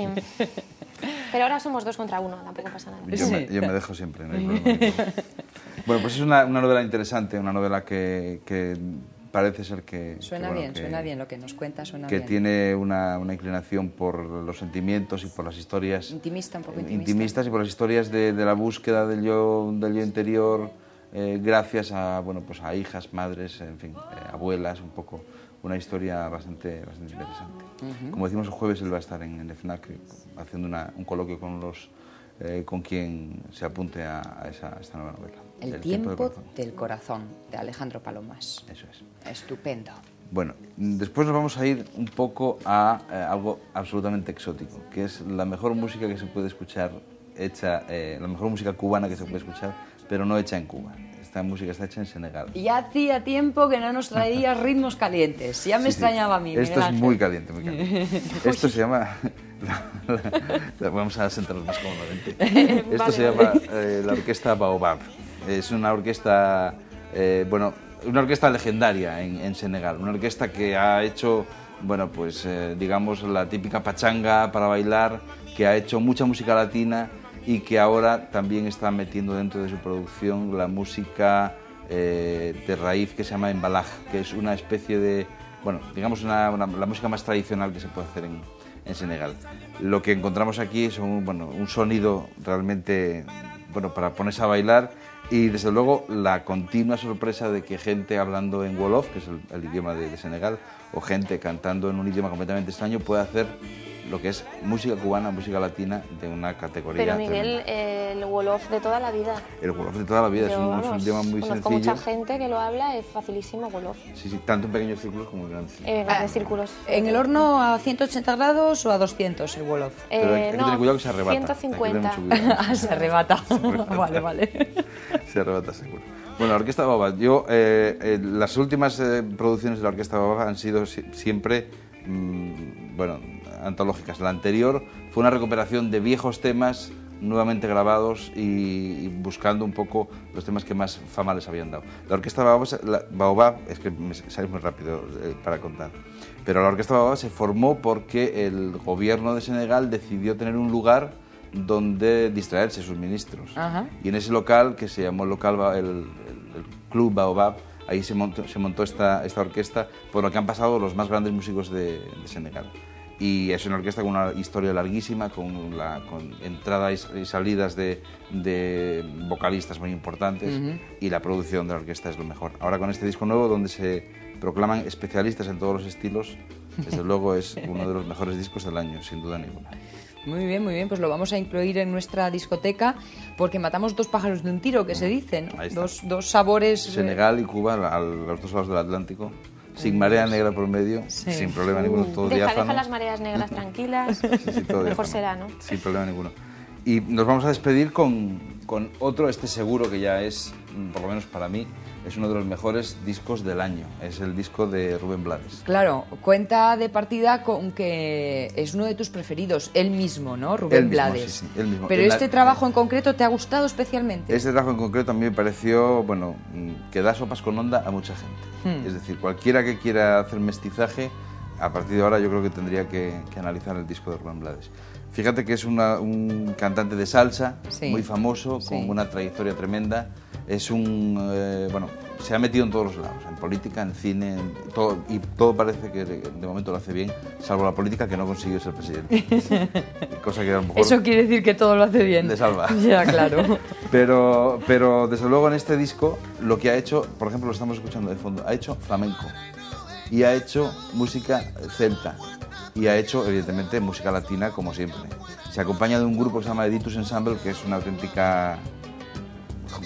Pero ahora somos 2 contra 1, tampoco pasa nada. Yo me dejo siempre, no hay problema. Bueno, pues es una novela interesante, una novela que parece ser que... Suena bien lo que nos cuenta, suena que bien. tiene una inclinación por los sentimientos y por las historias... Un poco intimistas y por las historias de la búsqueda del yo interior, gracias a hijas, madres, en fin, abuelas, un poco... Una historia bastante interesante. Como decimos, el jueves él va a estar en el FNAC haciendo un coloquio con quien se apunte a esta nueva novela. El tiempo del corazón, de Alejandro Palomas. Eso es. Estupendo. Bueno, después nos vamos a ir un poco a algo absolutamente exótico, que es la mejor música que se puede escuchar la mejor música cubana que se puede escuchar, pero no hecha en Cuba. Esta música está hecha en Senegal. Ya hacía tiempo que no nos traías ritmos calientes. Ya me extrañaba a mí. Esto es muy caliente, muy caliente. Esto se llama... Vamos a sentarnos más cómodamente. Esto se llama la Orquesta Baobab. Es una orquesta, una orquesta legendaria en Senegal. Una orquesta que ha hecho, digamos, la típica pachanga para bailar, que ha hecho mucha música latina y que ahora también está metiendo dentro de su producción la música de raíz que se llama embalaj, que es una especie de, digamos, la música más tradicional que se puede hacer en Senegal. Lo que encontramos aquí es un sonido realmente para ponerse a bailar y, desde luego, la continua sorpresa de que gente hablando en Wolof, que es el idioma de Senegal, o gente cantando en un idioma completamente extraño puede hacer lo que es música cubana, música latina de una categoría. Pero Miguel, el Wolof de toda la vida. El Wolof de toda la vida es un idioma muy sencillo. Conozco mucha gente que lo habla, es facilísimo Wolof. Sí, tanto en pequeños círculos como en grandes. Grandes círculos. ¿En el horno a 180 grados o a 200 el Wolof? Pero hay que tener cuidado que se arrebata. 150. Se arrebata. Vale. Se arrebata seguro. Bueno, la Orquesta Baobab. Las últimas producciones de la Orquesta Baobab han sido siempre, antológicas. La anterior fue una recuperación de viejos temas nuevamente grabados y buscando un poco los temas que más fama les habían dado. La Orquesta Baobab, es que me sale muy rápido para contar, pero la Orquesta Baobab se formó porque el gobierno de Senegal decidió tener un lugar donde distraerse sus ministros. Ajá. Y en ese local, que se llamó el Club Baobab, ahí se montó esta orquesta por la que han pasado los más grandes músicos de Senegal. Y es una orquesta con una historia larguísima, con entradas y salidas de vocalistas muy importantes, y la producción de la orquesta es lo mejor. Ahora, con este disco nuevo, donde se proclaman especialistas en todos los estilos, desde luego es uno de los mejores discos del año, sin duda ninguna. Muy bien, pues lo vamos a incluir en nuestra discoteca, porque matamos 2 pájaros de un tiro, que se dice, ¿no? Dos sabores... Senegal y Cuba, a los 2 lados del Atlántico, sin marea negra por medio, sí. Sin problema ninguno, todo diáfano. Deja las mareas negras tranquilas, sí, todo mejor diáfano, será, ¿no? Sin problema ninguno. Y nos vamos a despedir con otro, seguro que ya es, por lo menos para mí, es uno de los mejores discos del año. Es el disco de Rubén Blades. Claro, cuenta de partida con que es uno de tus preferidos, él mismo, ¿no? Rubén Blades. Sí, él mismo. Pero este trabajo en concreto te ha gustado especialmente. Este trabajo en concreto a mí me pareció, que da sopas con onda a mucha gente. Es decir, cualquiera que quiera hacer mestizaje, a partir de ahora yo creo que tendría que analizar el disco de Rubén Blades. Fíjate que es un cantante de salsa, muy famoso, con una trayectoria tremenda. Es se ha metido en todos los lados, en política, en cine, todo, y todo parece que de momento lo hace bien, salvo la política, que no consiguió ser presidente. Cosa que a lo mejor... Eso quiere decir que todo lo hace bien. De salva. Ya, claro. Pero desde luego en este disco lo que ha hecho, por ejemplo, lo estamos escuchando de fondo, ha hecho flamenco y ha hecho música celta y ha hecho, evidentemente, música latina, como siempre. Se acompaña de un grupo que se llama Editus Ensemble, que es una auténtica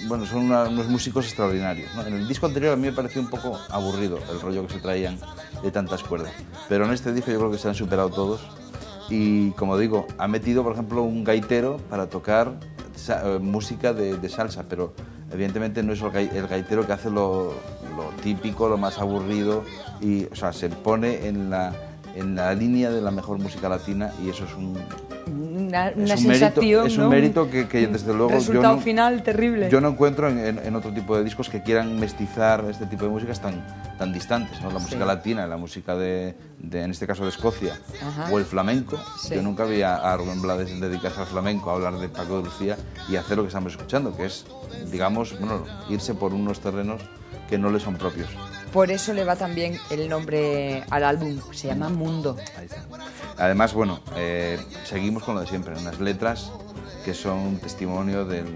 bueno, son unos músicos extraordinarios, ¿no? En el disco anterior a mí me pareció un poco aburrido el rollo que se traían de tantas cuerdas, pero en este disco yo creo que se han superado todos y, como digo, ha metido, por ejemplo, un gaitero para tocar música de salsa, pero evidentemente no es el gaitero que hace lo típico, lo más aburrido, y, o sea, se pone en la línea de la mejor música latina, y eso es una sensación, es un mérito que desde luego resultado final terrible. Yo no encuentro en otro tipo de discos que quieran mestizar este tipo de músicas tan distantes, ¿no? La música latina, la música de en este caso de Escocia, o el flamenco. Yo nunca vi a Rubén Blades dedicarse al flamenco, a hablar de Paco de Lucía y hacer lo que estamos escuchando, que es, digamos, bueno, irse por unos terrenos que no le son propios. Por eso le va también el nombre al álbum, se llama Mundo. Ahí está. Además, bueno, seguimos con lo de siempre, unas letras que son un testimonio de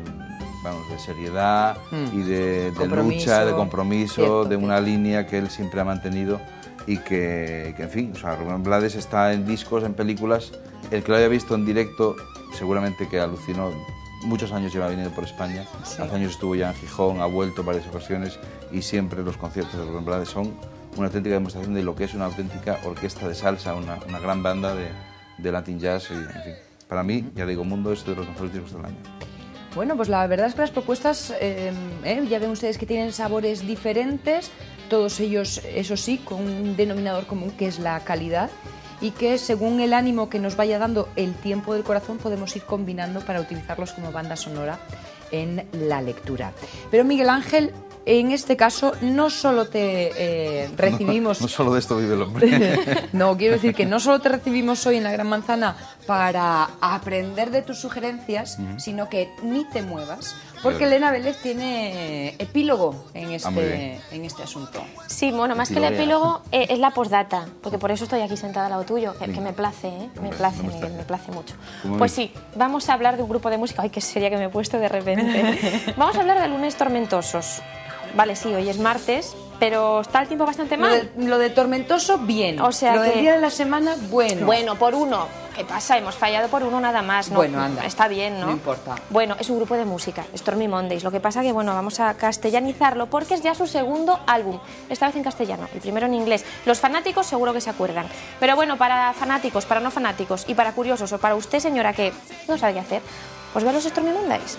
seriedad y de lucha, de compromiso, de una línea que él siempre ha mantenido y que en fin, o sea, Rubén Blades está en discos, en películas. El que lo haya visto en directo seguramente que alucinó. Muchos años lleva viniendo por España, hace años estuvo ya en Gijón, ha vuelto varias ocasiones y siempre los conciertos de Rubén Blades son una auténtica demostración de lo que es una auténtica orquesta de salsa, una gran banda de Latin Jazz y, en fin, para mí, ya digo, Mundo es de los mejores discos del año. Bueno, pues la verdad es que las propuestas, ya ven ustedes que tienen sabores diferentes, todos ellos, eso sí, con un denominador común que es la calidad, y que según el ánimo que nos vaya dando el tiempo del corazón podemos ir combinando para utilizarlos como banda sonora en la lectura. Pero Miguel Ángel, en este caso no solo te recibimos... No solo de esto vive el hombre. No, quiero decir que no solo te recibimos hoy en La Gran Manzana para aprender de tus sugerencias, sino que ni te muevas, porque Elena Vélez tiene epílogo en este asunto. Sí, bueno, más que el epílogo es la postdata, porque por eso estoy aquí sentada al lado tuyo, que me place, me place, Miguel, me place mucho. Pues sí, vamos a hablar de un grupo de música. Ay, qué seria que me he puesto de repente. Vamos a hablar de Lunes Tormentosos. Vale, sí, hoy es martes, pero está el tiempo bastante mal. Lo de tormentoso, bien. O sea, lo del día de la semana, bueno. Bueno, por uno. ¿Qué pasa? Hemos fallado por uno nada más, ¿no? Bueno, anda. Está bien, ¿no? No importa. Bueno, es un grupo de música, Stormy Mondays. Lo que pasa que, bueno, vamos a castellanizarlo porque es ya su segundo álbum. Esta vez en castellano, el primero en inglés. Los fanáticos seguro que se acuerdan. Pero bueno, para fanáticos, para no fanáticos y para curiosos, o para usted, señora, que no sabe qué hacer, pues ve los Stormy Mondays.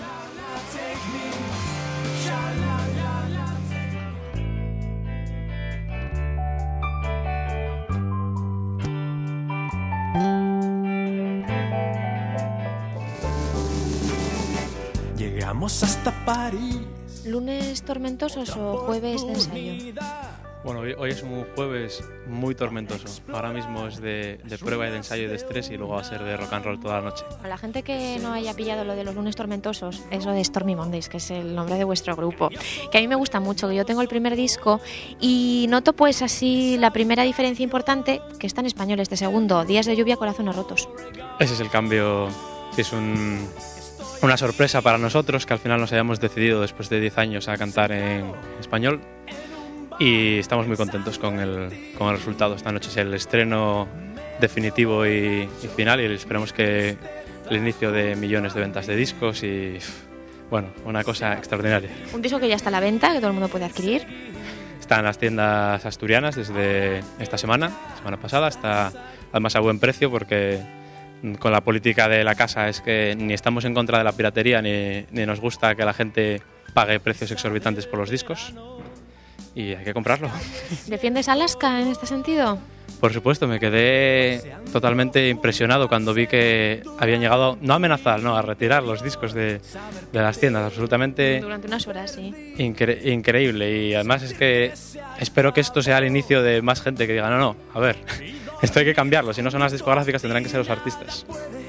Llegamos hasta París. ¿Lunes tormentosos o jueves de ensayo? Bueno, hoy es un jueves muy tormentoso. Ahora mismo es de prueba y de ensayo y de estrés, y luego va a ser de rock and roll toda la noche. A la gente que no haya pillado lo de los lunes tormentosos, es lo de Stormy Mondays, que es el nombre de vuestro grupo, que a mí me gusta mucho, que yo tengo el primer disco y noto pues así la primera diferencia importante, que está en español este segundo, Días de lluvia, corazones rotos. Ese es el cambio, sí, es una sorpresa para nosotros, que al final nos hayamos decidido después de 10 años a cantar en español. Y estamos muy contentos con el resultado. Esta noche es el estreno definitivo y final, y esperemos que el inicio de millones de ventas de discos y, bueno, una cosa extraordinaria. Un disco que ya está a la venta, que todo el mundo puede adquirir. Está en las tiendas asturianas desde esta semana pasada. Está además a buen precio, porque con la política de la casa es que ni estamos en contra de la piratería ni nos gusta que la gente pague precios exorbitantes por los discos. Y hay que comprarlo. ¿Defiendes Alaska en este sentido? Por supuesto, me quedé totalmente impresionado cuando vi que habían llegado, no a amenazar, no, a retirar los discos de las tiendas, absolutamente... Durante unas horas, sí. Increíble, y además es que espero que esto sea el inicio de más gente que diga, no, a ver, esto hay que cambiarlo, si no son las discográficas tendrán que ser los artistas.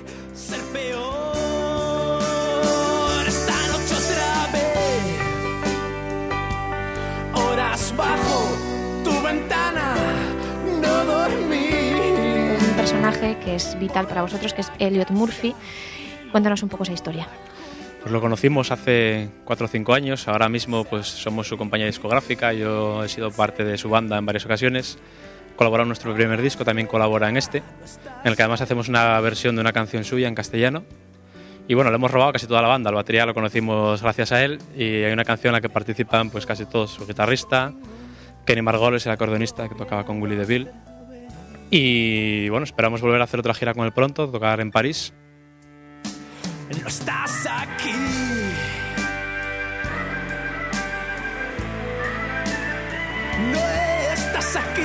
Bajo tu ventana no dormí. Un personaje que es vital para vosotros, que es Elliot Murphy. Cuéntanos un poco esa historia. Pues lo conocimos hace 4 o 5 años. Ahora mismo pues somos su compañía discográfica. Yo he sido parte de su banda en varias ocasiones. Colaboró en nuestro primer disco, también colabora en este, en el que además hacemos una versión de una canción suya en castellano. Y bueno, le hemos robado casi toda la banda. El batería lo conocimos gracias a él y hay una canción en la que participan pues casi todos. Su guitarrista, Kenny Margolis, el acordeonista que tocaba con Willy DeVille. Y bueno, esperamos volver a hacer otra gira con él pronto, tocar en París. No estás aquí. No estás aquí.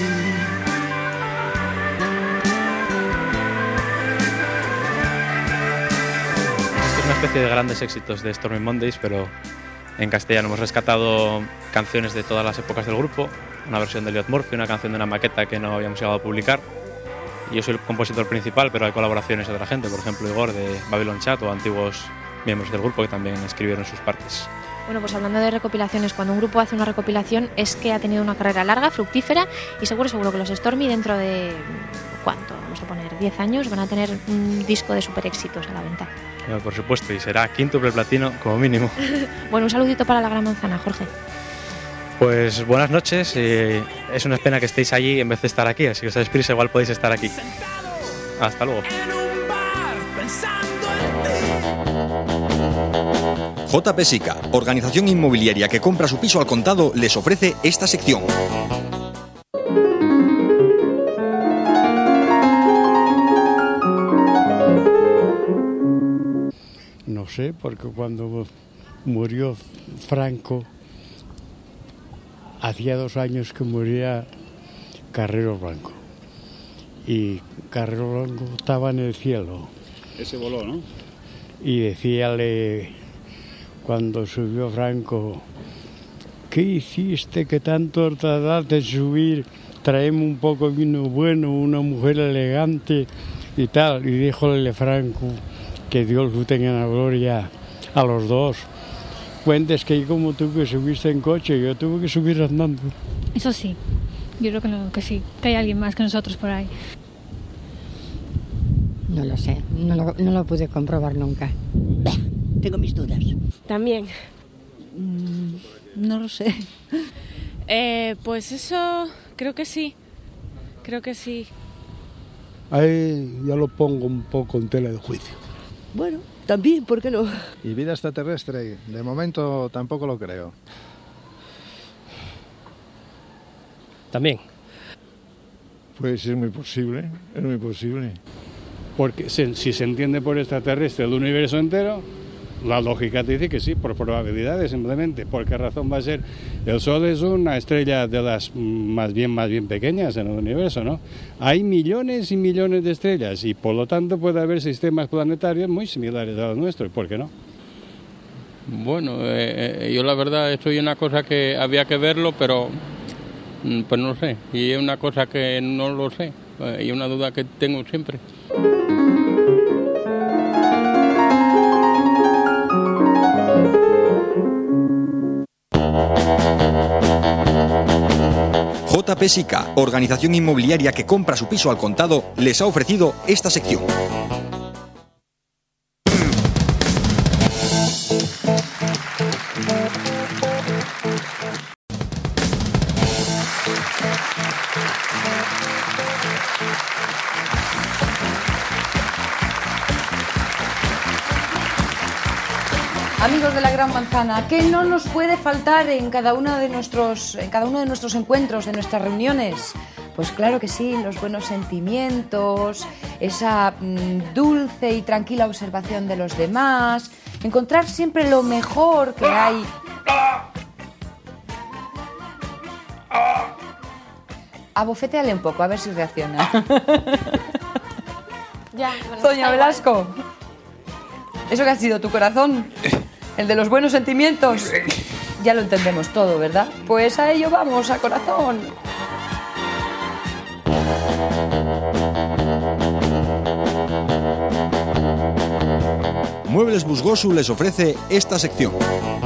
Es una especie de grandes éxitos de Stormy Mondays, pero en castellano. Hemos rescatado canciones de todas las épocas del grupo, una versión de Elliot Murphy, una canción de una maqueta que no habíamos llegado a publicar. Yo soy el compositor principal, pero hay colaboraciones de otra gente, por ejemplo Igor de Babylon Chat o antiguos miembros del grupo que también escribieron sus partes. Bueno, pues hablando de recopilaciones, cuando un grupo hace una recopilación es que ha tenido una carrera larga, fructífera, y seguro que los Stormy dentro de, ¿cuánto? Vamos a poner 10 años, van a tener un disco de super éxitos a la venta. Por supuesto, y será quíntuple platino como mínimo. Bueno, un saludito para la Gran Manzana, Jorge. Pues buenas noches, es una pena que estéis allí en vez de estar aquí, así que os dais prisa, igual podéis estar aquí. Hasta luego. JP Sica, organización inmobiliaria que compra su piso al contado, les ofrece esta sección. No sé, porque cuando murió Franco, hacía 2 años que moría Carrero Blanco. Y Carrero Blanco estaba en el cielo. Ese voló, ¿no? Y decíale, cuando subió Franco, ¿qué hiciste que tanto tardaste en subir? Traeme un poco de vino bueno, una mujer elegante y tal. Y díjole Franco, que Dios lo tenga en la gloria a los dos. Cuentes que como tú que subiste en coche, yo tuve que subir andando. Eso sí, yo creo que sí, que hay alguien más que nosotros por ahí. No lo sé, no lo pude comprobar nunca. Tengo mis dudas. También. No lo sé. Pues eso, creo que sí. Ahí ya lo pongo un poco en tela de juicio. Bueno, también, ¿por qué no? ¿Y vida extraterrestre? De momento tampoco lo creo. También. Pues es muy posible. Porque si se entiende por extraterrestre el universo entero, la lógica te dice que sí, por probabilidades simplemente. ¿Por qué razón va a ser? El Sol es una estrella de las más bien pequeñas en el universo, ¿no? Hay millones y millones de estrellas y por lo tanto puede haber sistemas planetarios muy similares a los nuestros. ¿Por qué no? Bueno, yo la verdad esto es una cosa que había que verlo, pero pues no lo sé. Y es una cosa que no lo sé. Y una duda que tengo siempre. JP Sica, organización inmobiliaria que compra su piso al contado, les ha ofrecido esta sección. Amigos de la Gran Manzana, ¿qué no nos puede faltar en cada uno de nuestros encuentros, de nuestras reuniones? Pues claro que sí, los buenos sentimientos, esa dulce y tranquila observación de los demás, encontrar siempre lo mejor que hay. Aboféteale un poco, a ver si reacciona. Ya, Doña Velasco, ¿eso que ha sido tu corazón? ¿El de los buenos sentimientos? Ya lo entendemos todo, ¿verdad? Pues a ello vamos, a corazón. Muebles Busgosu les ofrece esta sección.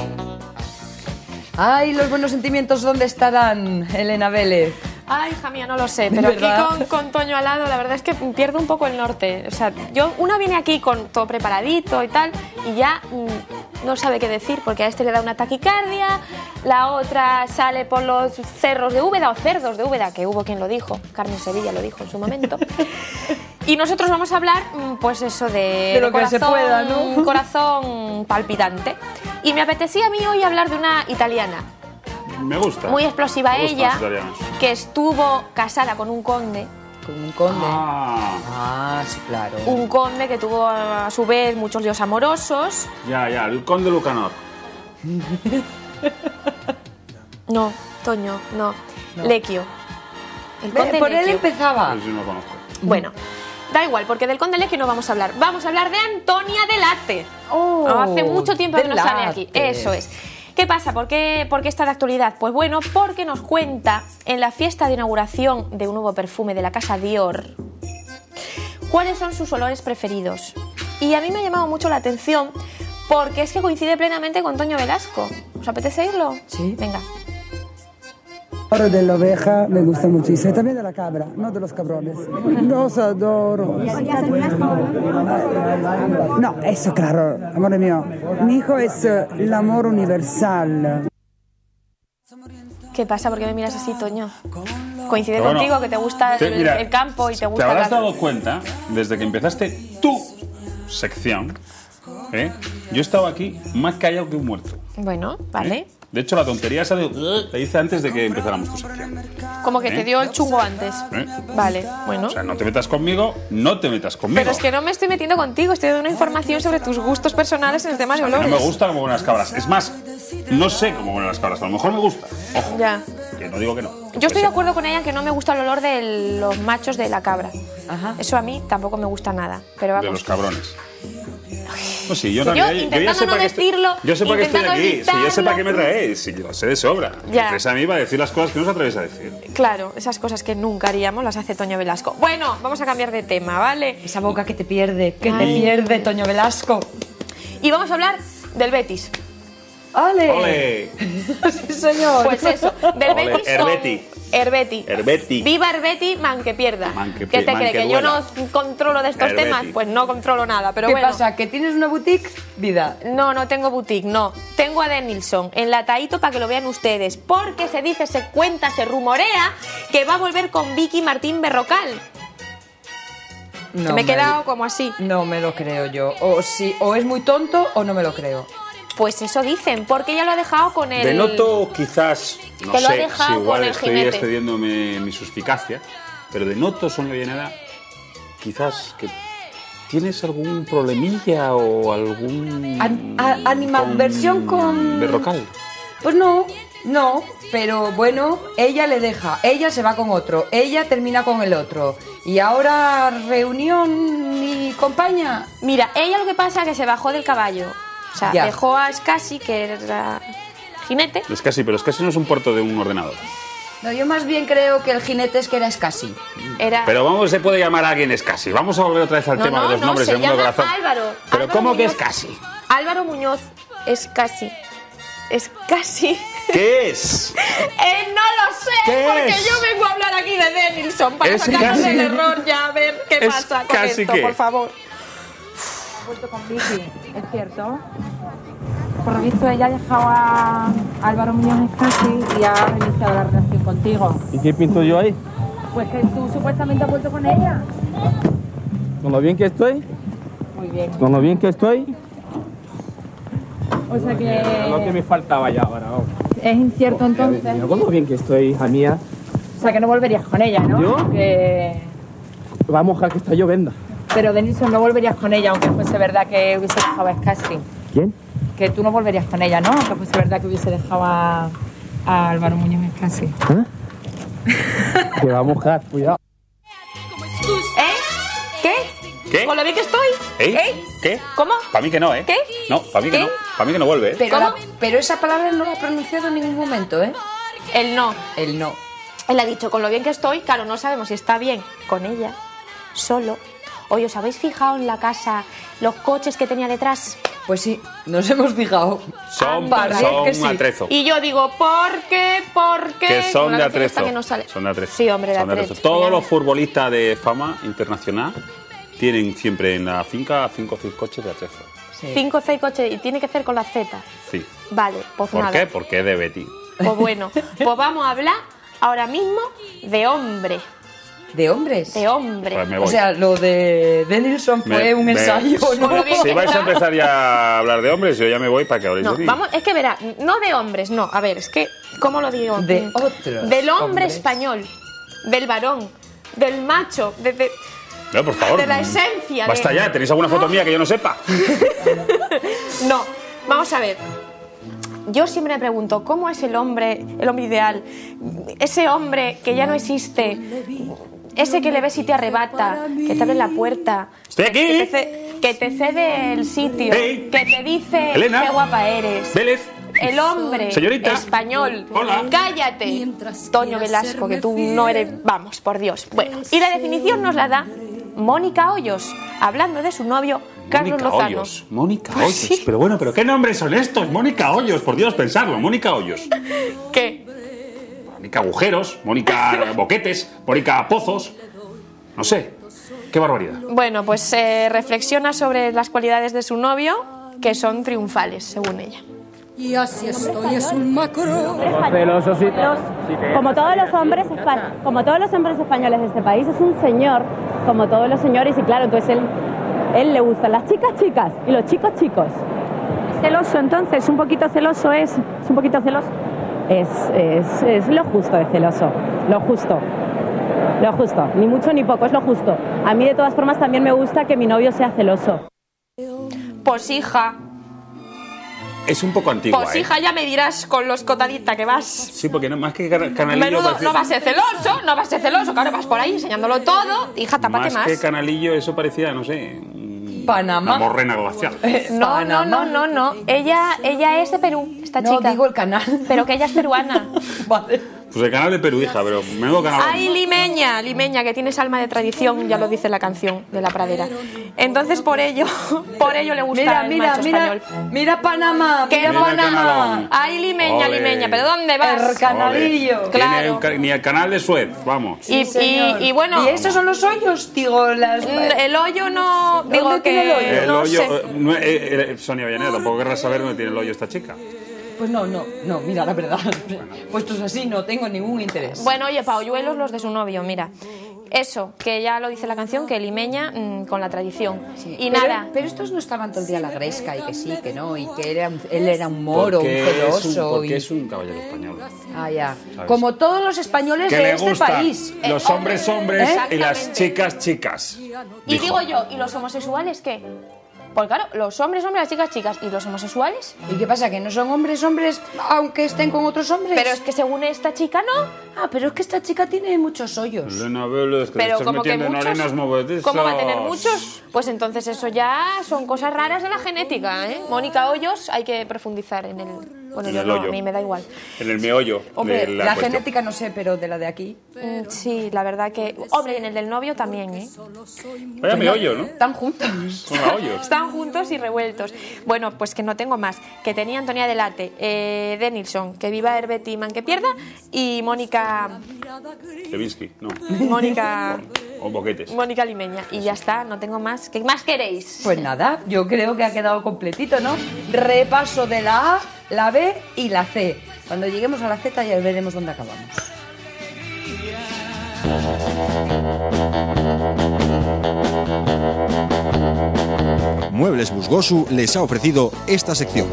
Ay, los buenos sentimientos, ¿dónde estarán, Elena Vélez? Ay, hija mía, no lo sé, pero aquí con Toño al lado, la verdad es que pierdo un poco el norte. O sea, una viene aquí con todo preparadito y tal, y ya no sabe qué decir, porque a este le da una taquicardia, la otra sale por los cerros de Úbeda, o cerdos de Úbeda, que hubo quien lo dijo, Carmen Sevilla lo dijo en su momento. Y nosotros vamos a hablar, pues eso, de lo que corazón, se pueda, ¿no? Un corazón palpitante. Y me apetecía a mí hoy hablar de una italiana. Me gusta. Muy explosiva Me gustan ella, los italianos. que estuvo casada con un conde. Con un conde. Ah, sí, claro. Un conde que tuvo a su vez muchos líos amorosos. ya, el conde Lucanor. No, Toño, no. Lecchio. El conde Por él Lecchio. empezaba. Pues yo no lo conozco. Bueno, da igual, porque del conde Lecchio no vamos a hablar. Vamos a hablar de Antonia Delate. Hace mucho tiempo que no sale aquí. Eso es. ¿Qué pasa? ¿Por qué está de actualidad? Pues bueno, porque nos cuenta en la fiesta de inauguración de un nuevo perfume de la casa Dior cuáles son sus olores preferidos. Y a mí me ha llamado mucho la atención porque es que coincide plenamente con Toño Velasco. ¿Os apetece irlo? Sí. Venga. El olor de la oveja me gusta muchísimo, también de la cabra, no de los cabrones. Los adoro. No, eso claro, amor mío. Mi hijo es el amor universal. ¿Qué pasa? ¿Por qué me miras así, Toño? Coincide Bueno, contigo, que te gusta mira, el campo y te gusta... Te habrás la... dado cuenta, desde que empezaste tu sección, yo he estado aquí más callado que un muerto. Bueno, vale. De hecho, la tontería esa la hice antes de que empezáramos tu sección. Como que te dio el chungo antes. Vale, bueno. O sea, no te metas conmigo, no te metas conmigo. Pero es que no me estoy metiendo contigo, estoy dando una información sobre tus gustos personales en el tema de olores. No me gusta como buenas cabras. Es más, no sé cómo huelen las cabras, a lo mejor me gusta. Ojo, ya. que no digo que no. Yo estoy de acuerdo con ella en que no me gusta el olor de los machos de la cabra. Ajá. Eso a mí tampoco me gusta nada. Pero vamos. De los cabrones. Pues sí, yo Si en yo, realidad, yo ya intentando sé no para qué decirlo, yo sé para qué estoy intentando aquí. Si yo sé para qué me evitarlo. traéis, si yo lo sé de sobra. Ya. Es a mí para decir las cosas que no os atrevéis a decir. Claro, esas cosas que nunca haríamos las hace Toño Velasco. Bueno, vamos a cambiar de tema, ¿vale? Esa boca que te pierde, Toño Velasco. Y vamos a hablar del Betis. ¡Ale! ¡Ole! Sí, señor. Pues eso, del Ole, Betis Herbeti. Herbeti. Herbeti. Viva Herbeti, man que pierda. ¿Qué te man cree? que ¿Que yo no duela. controlo de estos Herbeti. temas? Pues no controlo nada, pero ¿Qué bueno. pasa? ¿Que tienes una boutique? Vida. No, no tengo boutique, no. Tengo a Denilson, enlatadito para que lo vean ustedes. Porque se dice, se cuenta, se rumorea que va a volver con Vicky Martín Berrocal. No, me he quedado como así. No me lo creo yo. O es muy tonto o no me lo creo. Pues eso dicen, porque ella lo ha dejado con el... Denoto quizás, no Que lo ha sé, dejado si igual con el estoy jinete. excediéndome mi suspicacia, pero denoto, Sonia Villaneda, quizás que tienes algún problemilla o algún... Animadversión con... Berrocal. Pues no, pero bueno, ella le deja, ella se va con otro, ella termina con el otro. Y ahora reunión y compañía. Mira, ella lo que pasa es que se bajó del caballo. O sea, Ya. dejó a Scassi, que era jinete. Es casi, pero es casi no es un puerto de un ordenador. No, yo más bien creo que el jinete es que era Scassi. Era... Pero vamos, se puede llamar a alguien Scassi. Vamos a volver otra vez al tema de los nombres se del mundo llama corazón. Álvaro. Pero Álvaro ¿cómo que Muñoz. es Scassi? Álvaro Muñoz es casi. Es casi. ¿Qué es? No lo sé, ¿Qué porque es? yo vengo a hablar aquí de Denilson para Es sacarnos casi- del error ya, a ver qué es pasa con casi esto, qué. por favor. Ha vuelto con Vicky, es cierto. Por lo visto ella ha dejado a Álvaro Muñoz Scassi y ha reiniciado la relación contigo. ¿Y qué pinto yo ahí? Pues que tú supuestamente has vuelto con ella. ¿Con lo bien que estoy? Muy bien. ¿Con lo bien que estoy? O sea que Lo que me faltaba ya ahora. Vamos. es incierto entonces. Mira, con lo bien que estoy, hija mía. O sea que no volverías con ella, ¿no? ¿Yo? Que... Vamos a que está lloviendo. Pero Denilson, no volverías con ella aunque fuese verdad que hubiese dejado a Scassi. ¿Quién? Que tú no volverías con ella, ¿no? Aunque fuese verdad que hubiese dejado a Álvaro Muñoz Scassi. Que va a mojar, cuidado. ¿Qué? ¿Qué? ¿Con lo bien que estoy? ¿Qué? ¿Cómo? Para mí que no, ¿eh? ¿Qué? No, para mí que ¿Qué? no. Para mí que no vuelve, ¿eh? Pero esa palabra no la ha pronunciado en ningún momento, ¿eh? El no. El no. Él ha dicho, con lo bien que estoy, claro, no sabemos si está bien con ella, solo. Oye, ¿os habéis fijado en la casa los coches que tenía detrás? Pues sí, nos hemos fijado. Son que un sí. atrezo. Y yo digo, ¿por qué? ¿Por qué? Que son Una de canción esta atrezo. que no sale. Son de atrezo. Sí, hombre, de Son atrezo. Todos los futbolistas de fama internacional tienen siempre en la finca 5 o 6 coches de atrezo. 5 o 6 coches y tiene que ser con la Z. Sí. Vale, pues ¿Por nada. qué? Porque es de Betty. Pues bueno, pues vamos a hablar ahora mismo de hombre. ¿De hombres? De hombres. Pues me voy. O sea, lo de Nilsson fue un ensayo, ¿no? Si vais a empezar ya a hablar de hombres, yo ya me voy para que habléis No, de mí. vamos, es que verá, no de hombres, no. A ver, es que, ¿cómo lo digo? De otros Del hombre hombres. español, del varón, del macho, No, por favor. de la esencia. Basta ya, ¿tenéis alguna foto mía que yo no sepa? No, vamos a ver. Yo siempre me pregunto, ¿cómo es el hombre ideal? Ese hombre que ya no existe, ese que le ves y te arrebata, que te abre la puerta, ¡Estoy aquí! que te cede el sitio, Hey. que te dice Elena. qué guapa eres. Vélez. El hombre Señorita. español. Hola. Cállate, Toño Velasco, que tú no eres... Vamos, por Dios. Bueno, y la definición nos la da Mónica Hoyos, hablando de su novio Carlos Mónica Lozano. Hoyos. Mónica Hoyos. Pero bueno, ¿pero qué nombres son estos? Mónica Hoyos, por Dios, pensarlo. Mónica Hoyos. ¿Qué? Mónica Agujeros, Mónica Boquetes, Mónica Pozos. No sé. Qué barbaridad. Bueno, pues reflexiona sobre las cualidades de su novio, que son triunfales, según ella. Y así estoy, es un macro. Celoso, sí. Como todos los hombres españoles de este país, es un señor, como todos los señores, y claro, entonces él le gustan las chicas y los chicos. Celoso, entonces, un poquito celoso es un poquito celoso. Es lo justo de celoso, lo justo, ni mucho ni poco, es lo justo. A mí de todas formas también me gusta que mi novio sea celoso. Pues hija, Es un poco antigua, pues hija, ya me dirás con los cotaditas que vas. Sí, porque no, más que canalillo... Menudo, parece- no vas a ser celoso, claro, vas por ahí enseñándolo todo. Hija, tápate Más que más. canalillo, eso parecía, no sé... Panamá. Una morrena glacial. No. Ella es de Perú, esta No, chica. digo el canal. Pero que ella es peruana. Vale. Pues el canal de Perú, hija, pero menudo canal. Ay, limeña, que tienes alma de tradición, ya lo dice la canción de La Pradera. Entonces por ello le gusta el macho español. Mira Panamá, ¿Qué mira Panamá. Ay, limeña, Ole. ¿pero dónde vas? El canalillo. Ole. Claro. Ni el canal de Suez, vamos. Y bueno... ¿Y esos son los hoyos? Digo, El hoyo no... Digo ¿Dónde tiene que... el No hoyo, sé. Sonia Vallaneda, tampoco querrás saber dónde tiene el hoyo esta chica. Pues no, mira, la verdad. Puestos así no tengo ningún interés. Bueno, oye, paolluelos los de su novio, mira. Eso, que ya lo dice la canción, que limeña con la tradición. Y pero, nada. Pero estos no estaban todo el día a la gresca y que sí, que no, y que él era un moro, un celoso. Porque es un caballero español. Ah, ya. ¿Sabes? Como todos los españoles Que de le este gustan país. los hombres y las chicas. Y digo yo, ¿y los homosexuales qué? Pues claro, los hombres, las chicas. ¿Y los homosexuales? ¿Y qué pasa? ¿Que no son hombres, aunque estén con otros hombres? Pero es que según esta chica, ¿no? Ah, pero es que esta chica tiene muchos hoyos. Elena Vélez, que Pero te estás como que metiendo en muchos, arenas movedizas. ¿cómo va a tener muchos? Pues entonces eso ya son cosas raras de la genética, ¿eh? Mónica Hoyos, hay que profundizar en el... Bueno, En yo el no, hoyo. a mí me da igual. En el meollo Hombre, de la la cuestión. genética no sé, pero de la de aquí. Sí, la verdad que... Hombre, en el del novio también, ¿eh? Vaya meollo, ¿no? Están juntos. Con la hoyo. Están juntos y revueltos. Bueno, pues que no tengo más. Que tenía Antonia Delate, Denilson, que viva Herbert Iman, que pierda, y Mónica Levinsky, no. O Boquetes. Mónica Limeña. Y ya está, no tengo más. ¿Qué más queréis? Pues nada, yo creo que ha quedado completito, ¿no? Repaso de la A, la B y la C. Cuando lleguemos a la Z ya veremos dónde acabamos. Muebles Busgosu les ha ofrecido esta sección.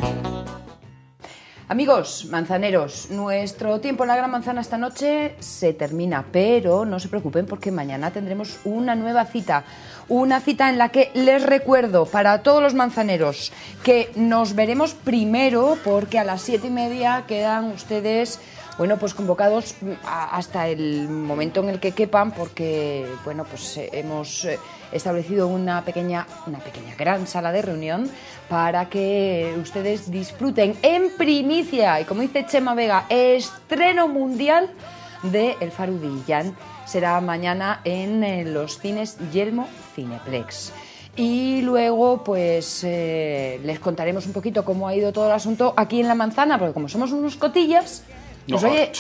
Amigos manzaneros, nuestro tiempo en la Gran Manzana esta noche se termina, pero no se preocupen porque mañana tendremos una nueva cita. Una cita en la que les recuerdo para todos los manzaneros que nos veremos primero porque a las 7:30 quedan ustedes, bueno, pues convocados hasta el momento en el que quepan porque, bueno, pues hemos establecido una pequeña gran sala de reunión para que ustedes disfruten en primicia y, como dice Chema Vega, estreno mundial de El Faro Dillán. Será mañana en los cines Yelmo Cineplex. Y luego, pues, les contaremos un poquito cómo ha ido todo el asunto aquí en La Manzana, porque como somos unos cotillas, pues oye...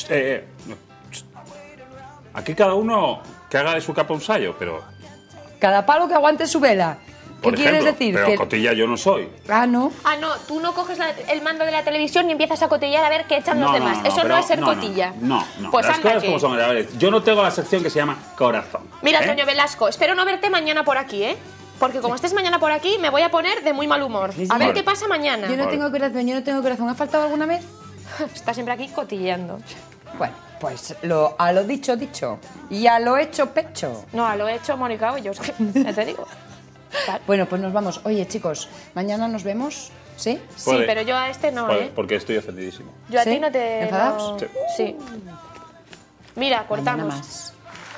Aquí cada uno que haga de su capa un sayo, pero... Cada palo que aguante su vela. Por ¿Qué quieres ejemplo, decir? Pero Que- cotilla yo no soy. Ah, no. Ah, no, tú no coges el mando de la televisión y empiezas a cotillar a ver qué echan los demás. Eso pero no es ser no, cotilla. No. Pues Las anda cosas que- como son. A ver, yo no tengo la sección que se llama Corazón. Mira, ¿eh? Toño Velasco, espero no verte mañana por aquí, ¿eh? Porque como estés mañana por aquí, me voy a poner de muy mal humor. A ver qué pasa mañana. Yo no tengo corazón, ¿Ha faltado alguna vez? Está siempre aquí cotillando. Bueno, pues a lo dicho, dicho. Y a lo hecho, pecho. No, a lo hecho, Mónica Hoyos, ya te digo. Bueno, pues nos vamos. Oye, chicos, mañana nos vemos, ¿sí? Sí, pero yo a este no, Puede, ¿eh? porque estoy ofendidísimo. Yo a ¿Sí? ti no te... ¿Enfadados? no- Sí. Mira, cortamos. Mañana más.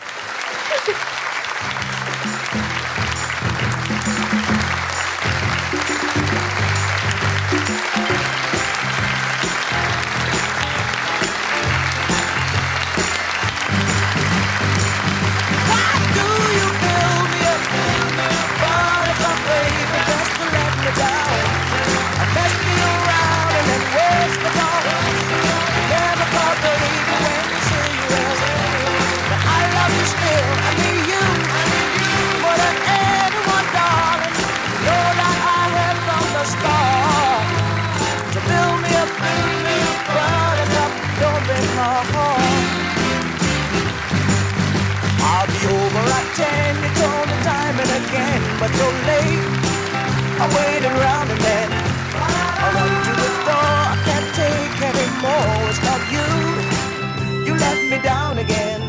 I'll be over at 10, you told me time and again, but you're late. I waited around and then I run to the door. I can't take anymore. It's not you. You let me down again.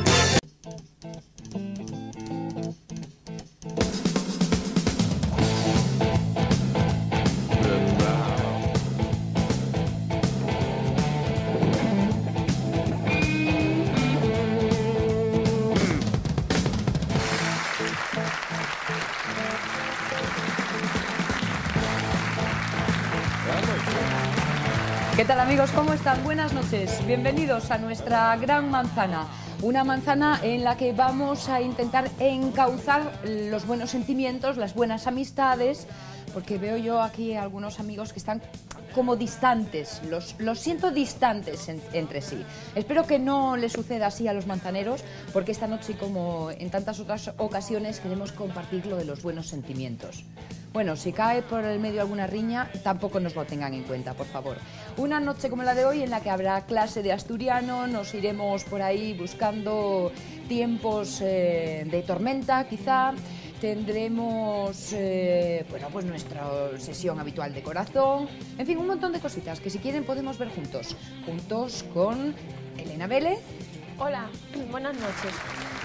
¿Qué tal, amigos? ¿Cómo están? Buenas noches. Bienvenidos a nuestra gran manzana. Una manzana en la que vamos a intentar encauzar los buenos sentimientos, las buenas amistades, porque veo yo aquí algunos amigos que están como distantes, los siento distantes entre sí. Espero que no les suceda así a los manzaneros, porque esta noche, como en tantas otras ocasiones, queremos compartir lo de los buenos sentimientos. Bueno, si cae por el medio alguna riña, tampoco nos lo tengan en cuenta, por favor. Una noche como la de hoy, en la que habrá clase de asturiano, nos iremos por ahí buscando tiempos de tormenta, quizá. Tendremos, bueno, pues nuestra sesión habitual de corazón. En fin, un montón de cositas que si quieren podemos ver juntos. Juntos con Elena Vélez. Hola, buenas noches.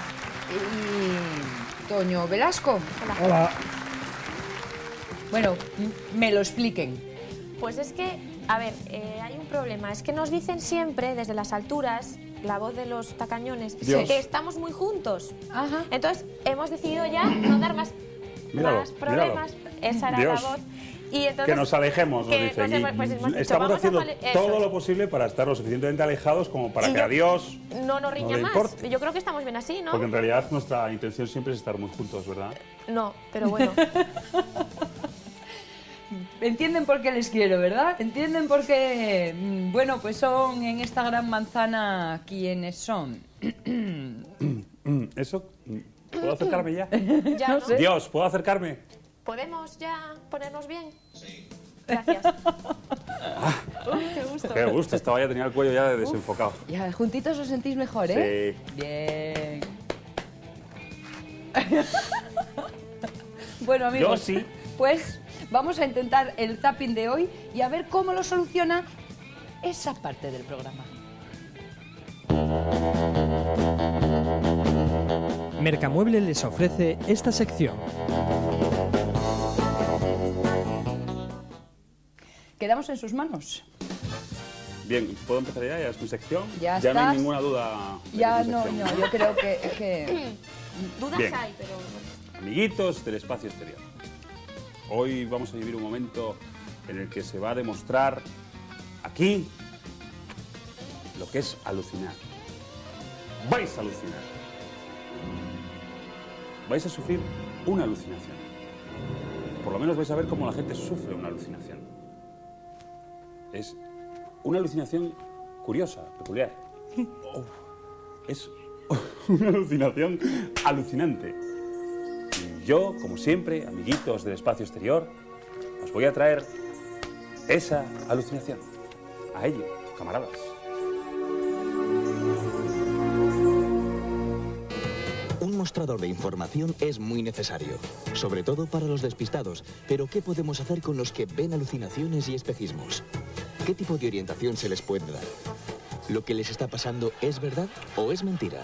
Y Toño Velasco. Hola. Bueno, me lo expliquen. Pues es que, a ver, hay un problema. Es que nos dicen siempre, desde las alturas, la voz de los tacañones, Dios. que estamos muy juntos. Ajá. Entonces, hemos decidido ya no dar más problemas. Esa era Dios. la voz. Y entonces, Que nos alejemos, nos que dicen. nos hemos- pues hemos dicho, Estamos vamos a haciendo eso todo es. lo posible para estar lo suficientemente alejados como para Y que yo- a Dios no nos riña le más. importe. Yo creo que estamos bien así, ¿no? Porque en realidad nuestra intención siempre es estar muy juntos, ¿verdad? No, pero bueno. Entienden por qué les quiero, ¿verdad? Entienden por qué, bueno, pues son en esta gran manzana quienes son. Eso, ¿puedo acercarme ya? Ya, ¿no? Dios, ¿puedo acercarme? ¿Podemos ya ponernos bien? Sí. Gracias. Qué gusto. Qué gusto, estaba ya, tenía el cuello ya desenfocado. Ya, juntitos os sentís mejor, ¿eh? Sí. Bien. Bueno, amigos, Yo sí. pues vamos a intentar el tapping de hoy y a ver cómo lo soluciona esa parte del programa. Mercamueble les ofrece esta sección. Quedamos en sus manos. Bien, ¿puedo empezar ya? ¿Ya es mi sección? Ya no estás. hay ninguna duda. de Ya que es mi no, sección. yo creo que... Dudas Bien. hay, pero... Amiguitos del espacio exterior. Hoy vamos a vivir un momento en el que se va a demostrar aquí lo que es alucinar. Vais a alucinar. Vais a sufrir una alucinación. Por lo menos vais a ver cómo la gente sufre una alucinación. Es una alucinación curiosa, peculiar. Es una alucinación alucinante. yo, como siempre, amiguitos del espacio exterior, os voy a traer esa alucinación. A ello, camaradas. Un mostrador de información es muy necesario, sobre todo para los despistados. Pero ¿qué podemos hacer con los que ven alucinaciones y espejismos? ¿Qué tipo de orientación se les puede dar? ¿Lo que les está pasando es verdad o es mentira?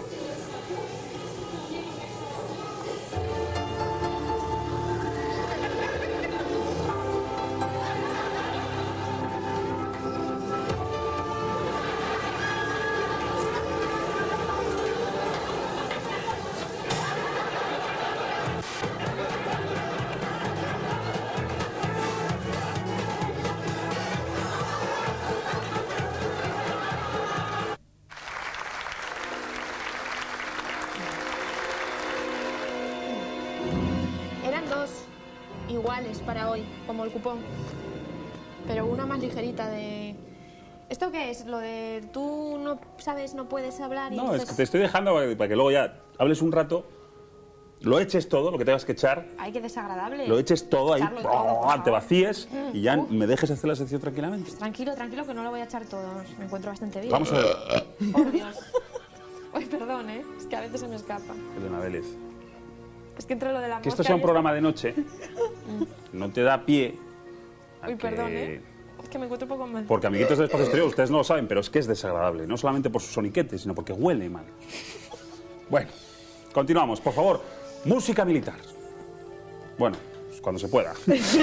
Iguales para hoy, como el cupón, pero una más ligerita de... ¿Esto qué es? Lo de tú no sabes, no puedes hablar y No, entonces... es que te estoy dejando para que luego ya hables un rato, lo eches todo, lo que tengas que echar, Ay, qué desagradable. lo eches todo ahí, Echarlo todo, por te favor. vacíes y ya me dejes hacer la sección tranquilamente. Tranquilo, tranquilo, que no lo voy a echar todo, me encuentro bastante bien. Vamos a ver. Por Dios. Ay, perdón, es que a veces se me escapa. Elena Vélez, Es que entre lo de la que esto mosca sea un y programa de noche no te da pie a Uy, perdón, que... Es que me encuentro un poco mal. Porque amiguitos del espacio exterior, ustedes no lo saben, pero es que es desagradable. No solamente por sus soniquetes, sino porque huele mal. Bueno, continuamos. Por favor, música militar. Bueno, pues cuando se pueda.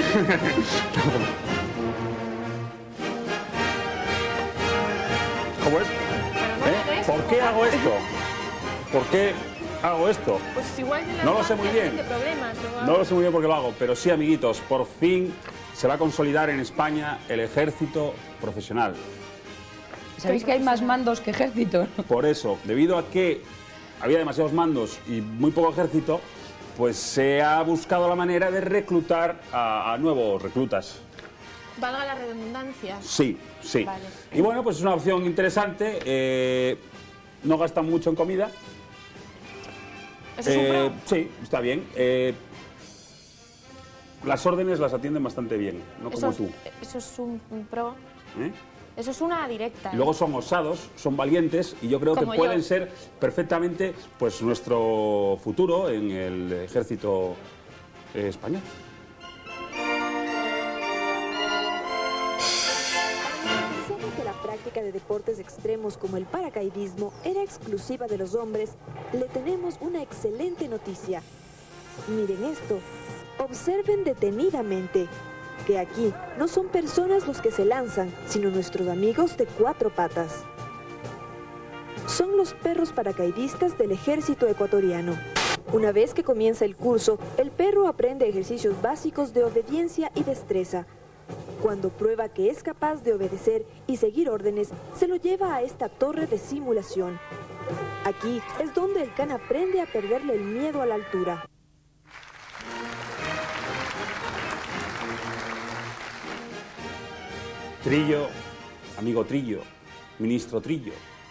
¿Cómo es? ¿Por qué hago esto? ¿Por qué hago esto? Pues igual en la No lo sé muy infancia bien. de problemas, o No lo sé muy bien por qué lo hago, pero sí, amiguitos, por fin se va a consolidar en España el ejército profesional. ¿Sabéis que hay más mandos que ejército? Por eso, debido a que había demasiados mandos y muy poco ejército, pues se ha buscado la manera de reclutar a nuevos reclutas. Valga la redundancia. Sí, sí. Vale. Y bueno, pues es una opción interesante. No gastan mucho en comida. ¿Eso es un pro? Sí, está bien. Las órdenes las atienden bastante bien, no como tú. Eso es un pro. ¿Eh? Eso es una directa. Y luego son osados, son valientes y yo creo que Como pueden yo. ser perfectamente pues nuestro futuro en el ejército español. Pensando que la práctica de deportes extremos como el paracaidismo era exclusiva de los hombres, le tenemos una excelente noticia. Miren esto, observen detenidamente que aquí no son personas los que se lanzan, sino nuestros amigos de cuatro patas. Son los perros paracaidistas del ejército ecuatoriano. Una vez que comienza el curso, el perro aprende ejercicios básicos de obediencia y destreza. Cuando prueba que es capaz de obedecer y seguir órdenes, se lo lleva a esta torre de simulación. Aquí es donde el can aprende a perderle el miedo a la altura. Trillo, amigo Trillo, ministro Trillo.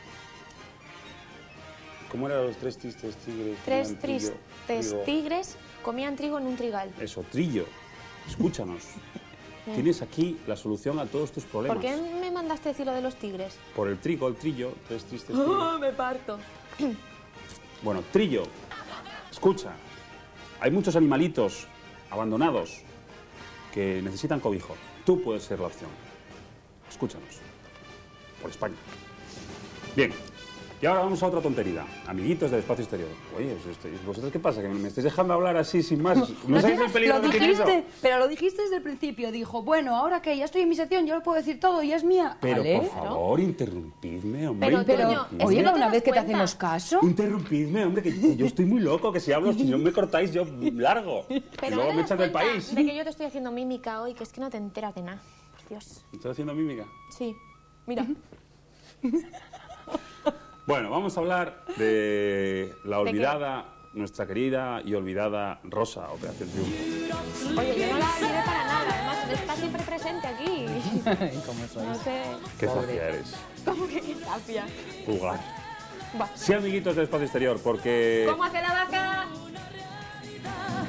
¿Cómo eran los tres tristes tigres? Tres Comían trillo, tristes trigo. tigres comían trigo en un trigal. Eso, Trillo, escúchanos. Tienes aquí la solución a todos tus problemas. ¿Por qué me mandaste decir lo de los tigres? Por el trigo, el trillo, tres tristes tigres. Me parto. Bueno, Trillo, escucha. Hay muchos animalitos abandonados que necesitan cobijo. Tú puedes ser la opción. Escúchanos. Por España. Bien. Y ahora vamos a otra tontería. Amiguitos del espacio exterior. Oye, ¿vosotros qué pasa? ¿Que me estáis dejando hablar así sin más? ¿No sabéis el peligro Lo que tiene eso? dijiste, pero lo dijiste desde el principio. Dijo, bueno, ahora que ya estoy en mi sección, yo lo puedo decir todo y es mía. Pero ¿Vale? por favor, interrumpidme, hombre. Pero, interrumpidme. oye, una vez que te hacemos caso. Interrumpidme, hombre, que yo estoy muy loco, que si hablo, si no me cortáis, yo largo. Y Pero luego no me te echan das del cuenta país. de que yo te estoy haciendo mímica hoy, que es que no te enteras de nada. Por Dios. ¿Estás haciendo mímica? Sí. Mira. Bueno, vamos a hablar de la olvidada, nuestra querida y olvidada Rosa, Operación Triunfo. Oye, yo no la olvidé para nada. Además, está siempre presente aquí. ¿Cómo sois? No sé. Qué zafia eres. ¿Cómo que qué tapia? Jugar. Va. Sí, amiguitos del espacio exterior, porque... ¿Cómo hace la vaca?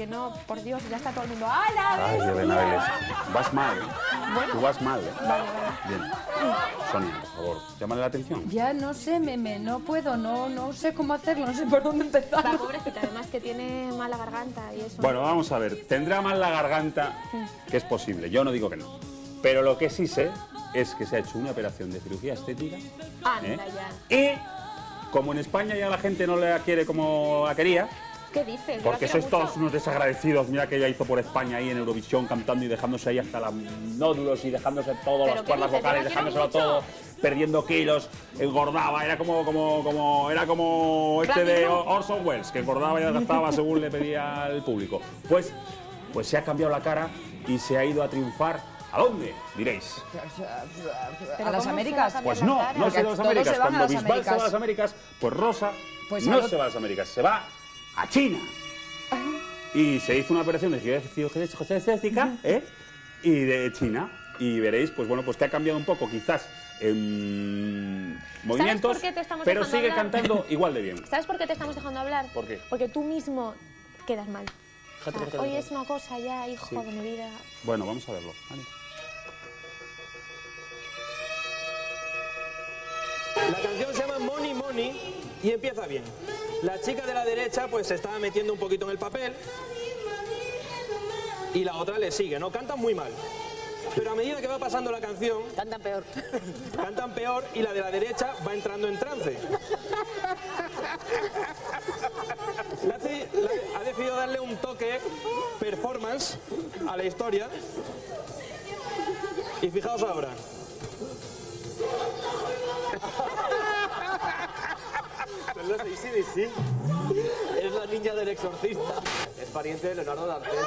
porque no, por Dios, ya está todo el mundo. ¡Hala! Ay, Elena Vélez. Vas mal, ¿eh? Bueno. Tú vas mal, ¿eh? Vale. Bien. Sonia, por favor, llámale la atención. Ya no sé, no puedo, no sé cómo hacerlo, no sé por dónde empezar. La pobrecita, además que tiene mala garganta y eso. Bueno, vamos a ver. Tendrá mal la garganta, que es posible. Yo no digo que no. Pero lo que sí sé es que se ha hecho una operación de cirugía estética. Anda ya. Y como en España ya la gente no la quiere como la quería, ¿Qué dices? Yo porque la sois quiero todos mucho. unos desagradecidos. Mira que ella hizo por España ahí en Eurovisión cantando y dejándose ahí hasta los nódulos y dejándose todas las ¿Pero qué cuerdas dices? vocales, Yo la quiero dejándoselo mucho. todo, perdiendo kilos, engordaba. Era como este de Orson Welles, que engordaba y adelgazaba según le pedía al público. Pues se ha cambiado la cara y se ha ido a triunfar. ¿A dónde? Diréis. ¿A las Américas? Pues no se va a las Américas. Cuando Bisbal se va a las Américas, pues Rosa no se va a las Américas, se va a China. Y se hizo una operación de cirugía estética, y de China. Y veréis, pues bueno, pues que ha cambiado un poco, quizás en movimientos, por qué te estamos pero dejando sigue hablar? cantando igual de bien. ¿Sabes por qué te estamos dejando hablar? ¿Por qué? Porque tú mismo quedas mal. Fíjate, O sea, fíjate, hoy fíjate. es una cosa ya, hijo Sí. de mi vida. Bueno, vamos a verlo. Vale. La canción se llama Money Money y empieza bien. La chica de la derecha pues se está metiendo un poquito en el papel y la otra le sigue, ¿no? Cantan muy mal. Pero a medida que va pasando la canción... Cantan peor. Cantan peor y la de la derecha va entrando en trance. Ha decidido darle un toque performance a la historia. Y fijaos ahora. ¿No es AC/DC? Es la niña del exorcista. Es pariente de Leonardo da Vinci.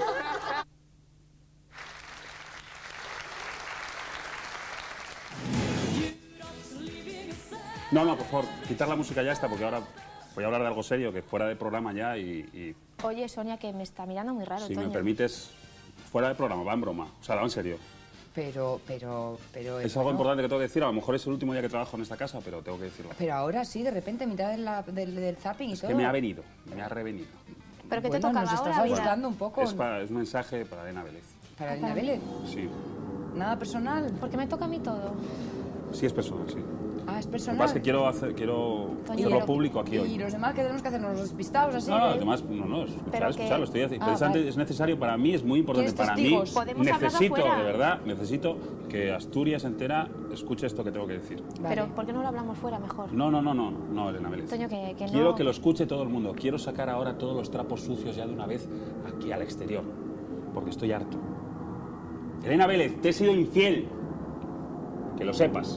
No, por favor, quitar la música ya está, porque ahora voy a hablar de algo serio, que fuera de programa ya y Oye, Sonia, que me está mirando muy raro, si Toño. me permites, fuera de programa, va en broma. O sea, va en serio. Pero Es algo importante que tengo que decir. A lo mejor es el último día que trabajo en esta casa, pero tengo que decirlo. Pero ahora sí, de repente, en mitad del zapping y Es todo. que me ha venido, me ha revenido. ¿Pero qué te Bueno, tocaba nos estás ahora, vida? asustando un poco. Es un mensaje para Elena Vélez. ¿Para Elena Vélez? Sí. ¿Nada personal? Porque me toca a mí todo. Sí, es personal, sí. Ah, es Lo que personal. pasa es que quiero hacerlo público aquí ¿Y hoy. los demás qué tenemos que hacernos? ¿Los despistados así? No, además, escucharlo, estoy haciendo. Precisamente vale. es necesario, para mí es muy importante. ¿Quieres Para mí, testigos? Podemos hablar necesito, afuera. de verdad, necesito que Asturias entera escuche esto que tengo que decir. Pero, ¿por qué no lo hablamos fuera mejor? No, Elena Vélez. Toño, que no... Quiero que lo escuche todo el mundo. Quiero sacar ahora todos los trapos sucios ya de una vez aquí al exterior. Porque estoy harto. Elena Vélez, te he sido infiel. Que lo sepas.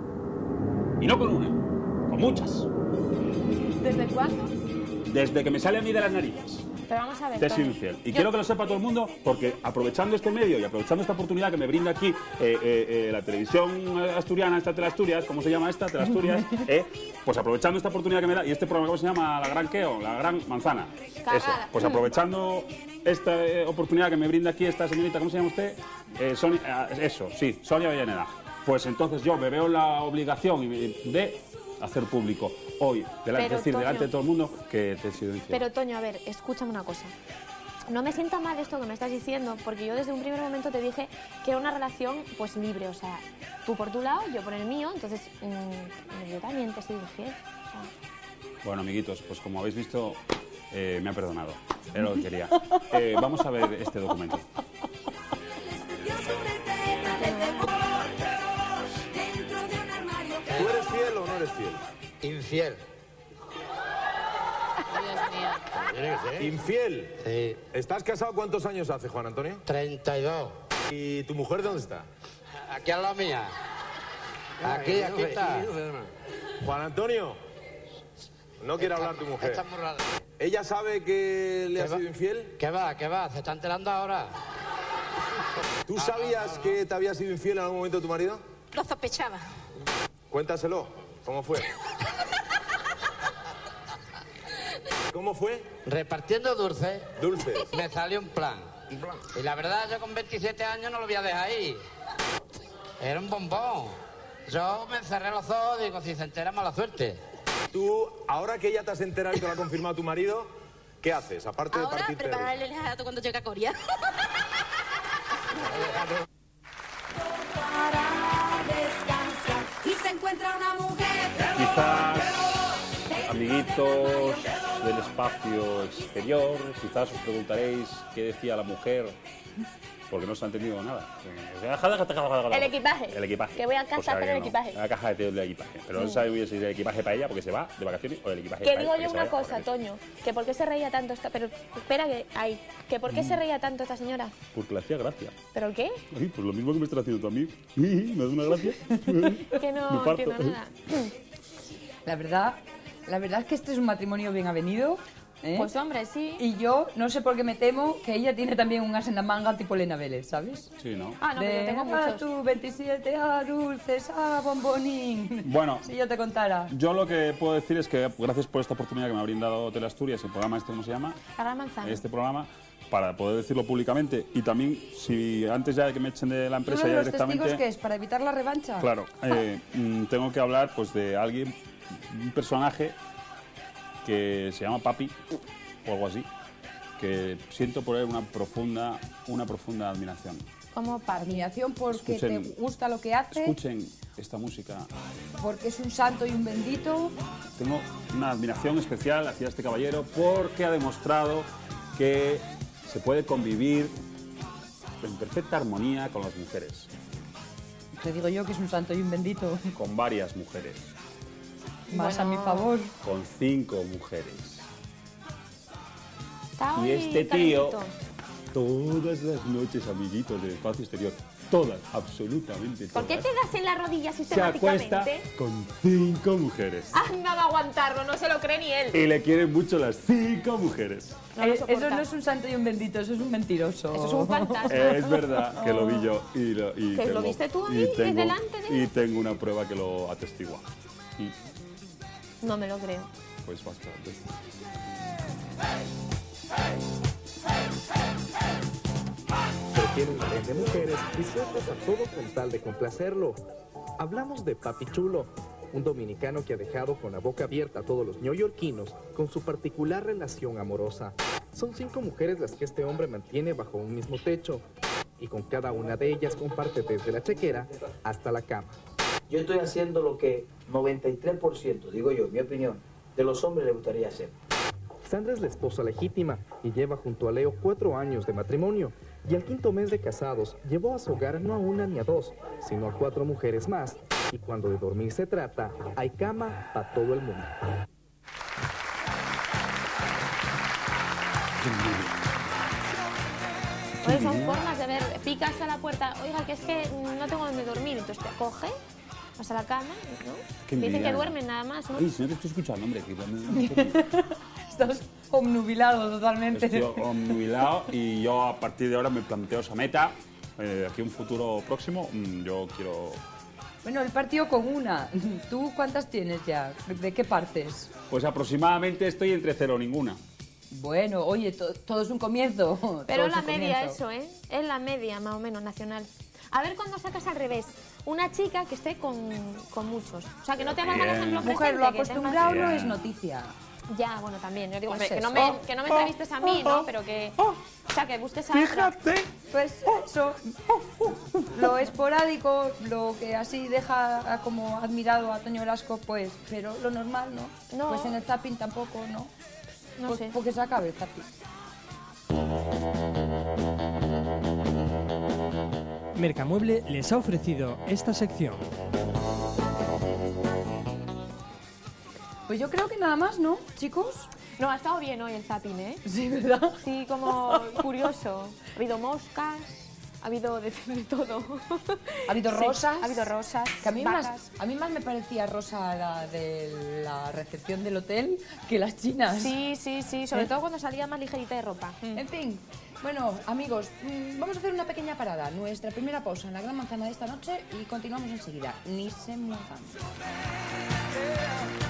Y no con una, con muchas. ¿Desde cuándo? Desde que me sale a mí de las narices. Pero vamos a ver, Te he sido Toño. infiel. Y quiero que lo sepa todo el mundo porque aprovechando este medio y aprovechando esta oportunidad que me brinda aquí la televisión asturiana, esta Teleasturias, ¿cómo se llama esta? Teleasturias. Pues aprovechando esta oportunidad que me da, y este programa, ¿cómo se llama? La Gran Queo, La Gran Manzana. Cagada. Eso. Pues aprovechando esta oportunidad que me brinda aquí esta señorita, ¿cómo se llama usted? Sonia, Sonia Avellaneda. Pues entonces yo me veo la obligación de hacer público hoy, Pero, decir Toño, delante de todo el mundo que te he sido infiel. Pero, Toño, a ver, escúchame una cosa. No me sienta mal esto que me estás diciendo, porque yo desde un primer momento te dije que era una relación pues libre, o sea, tú por tu lado, yo por el mío, entonces yo también te he sido infiel. O sea. Bueno, amiguitos, pues como habéis visto, me ha perdonado. Era lo que quería. Vamos a ver este documento. ¿Tú eres fiel o no eres fiel? Infiel. Tiene que ser. ¿Infiel? Sí. ¿Estás casado cuántos años hace, Juan Antonio? 32. ¿Y tu mujer dónde está? Aquí al lado mía. Aquí está. Juan Antonio, no quiere hablar tu mujer. Está muy rara. ¿Ella sabe que le has sido infiel? ¿Qué va? ¿Se está enterando ahora? ¿Tú sabías que te había sido infiel en algún momento tu marido? Lo sospechaba. Cuéntaselo. ¿Cómo fue? ¿Cómo fue? Repartiendo dulces. Dulces. Me salió un plan. Y la verdad, yo con 27 años no lo voy a dejar ahí. Era un bombón. Yo me encerré los ojos y digo, si se entera, mala suerte. Tú, ahora que ya te has enterado y te lo ha confirmado tu marido, ¿Qué haces? Aparte de Ahora partirte... preparar el helado cuando llegue a Corea. Y se encuentra una mujer. Quizás, amiguitos del espacio exterior, quizás os preguntaréis qué decía la mujer, porque no se ha entendido nada. El equipaje. El equipaje. Que voy a casa O sea, a hacer que el no. equipaje. La caja de equipaje. Pero no sabe muy bien si es el equipaje para ella porque se va de vacaciones o el equipaje Que para digo él yo porque se una vaya de cosa, vacaciones. Toño, que por qué se reía tanto esta... Pero espera que hay... Que por qué se reía tanto esta señora. Porque le hacía gracia. ¿Pero qué? Ay, pues lo mismo que me estás haciendo tú a mí. Me da una gracia. Que no Me parto. entiendo nada. La verdad es que este es un matrimonio bien avenido. ¿eh? Pues hombre, sí. Y yo no sé por qué me temo que ella tiene también un as en la manga tipo Elena Vélez, ¿sabes? Sí, ¿no? Ah, no, pero yo tengo muchos. tú, 27, dulces, bombonín. Bueno. Si yo te contara. Yo lo que puedo decir es que gracias por esta oportunidad que me ha brindado Teleasturias, el programa este, ¿cómo se llama? Para manzana. Este programa, para poder decirlo públicamente. Y también, si antes ya de que me echen de la empresa ¿Uno de ya los directamente... testigos qué es? ¿Para evitar la revancha? Claro, tengo que hablar pues de alguien, un personaje que se llama Papi, o algo así, que siento por él una profunda admiración. Como admiración porque Escuchen- te gusta lo que hace, Escuchen esta música. porque es un santo y un bendito. Tengo una admiración especial hacia este caballero porque ha demostrado que se puede convivir en perfecta armonía con las mujeres, Te digo yo que es un santo y un bendito. con varias mujeres, Más a mi favor. con 5 mujeres. Está Y hoy este tío, calentito. todas las noches, amiguitos del espacio exterior, todas, absolutamente ¿Por todas, qué te das en la rodilla se acuesta sistemáticamente? con 5 mujeres. Anda, va a aguantarlo, no se lo cree ni él. Y le quieren mucho las 5 mujeres. No lo Eso soporta. no es un santo y un bendito, eso es un mentiroso. Eso es un fantasma. Es verdad que lo vi yo y ¿Que tengo, lo viste tú ahí, y tengo, delante de él? y tengo una prueba que lo atestigua. Y No me lo creo. pues bastante. Prefiere un harén de mujeres dispuestas a todo con tal de complacerlo. Hablamos de Papi Chulo, un dominicano que ha dejado con la boca abierta a todos los neoyorquinos con su particular relación amorosa. Son 5 mujeres las que este hombre mantiene bajo un mismo techo, y con cada una de ellas comparte desde la chequera hasta la cama. Yo estoy haciendo lo que 93%, digo yo, mi opinión, de los hombres le gustaría hacer. Sandra es la esposa legítima y lleva junto a Leo 4 años de matrimonio. Y al 5º mes de casados llevó a su hogar no a una ni a 2, sino a 4 mujeres más. Y cuando de dormir se trata, hay cama para todo el mundo. Oye, son formas de ver, picas a la puerta, oiga, que es que no tengo donde dormir, entonces te coge, vas a la cama, ¿no? Qué Dicen envidia. que duermen nada más, ¿no? Ay, si no te estoy escuchando, hombre. Que Estás obnubilado totalmente. estoy omnubilado y yo a partir de ahora me planteo esa meta. Aquí un futuro próximo, yo quiero... Bueno, el partido con una. ¿Tú cuántas tienes ya? ¿De qué partes? Pues aproximadamente estoy entre 0 o ninguna. Bueno, oye, todo es un comienzo. Pero Todo es la un media comienzo. eso, ¿eh? Es la media, más o menos, nacional. A ver cuándo sacas al revés. Una chica que esté con muchos. O sea, que no te valga el ejemplo Mujer, presente, lo que acostumbrado tengas- no es noticia. Ya, bueno, también. Yo digo, Pues hombre, que no eso. me entrevistes a mí, ¿no? Pero que... O sea, que busques a otra. Pues eso, lo esporádico, lo que así deja como admirado a Toño Velasco, pues, pero lo normal, ¿no? No. Pues en el zapping tampoco, ¿no? No Pues sé. porque se acabe el zapping. Mercamueble les ha ofrecido esta sección. Pues yo creo que nada más, ¿no, chicos? No, ha estado bien hoy el zapping, ¿eh? Sí, ¿verdad? Sí, como curioso. Ha habido moscas, ha habido de todo. Ha habido Sí, rosas. ha habido rosas, Que a mí vacas. más me parecía rosa la de la recepción del hotel que las chinas. Sí, sobre ¿Eh? todo cuando salía más ligerita de ropa. En fin, bueno, amigos, vamos a hacer una pequeña parada. Nuestra primera pausa en la Gran Manzana de esta noche y continuamos enseguida. Ni se muevan.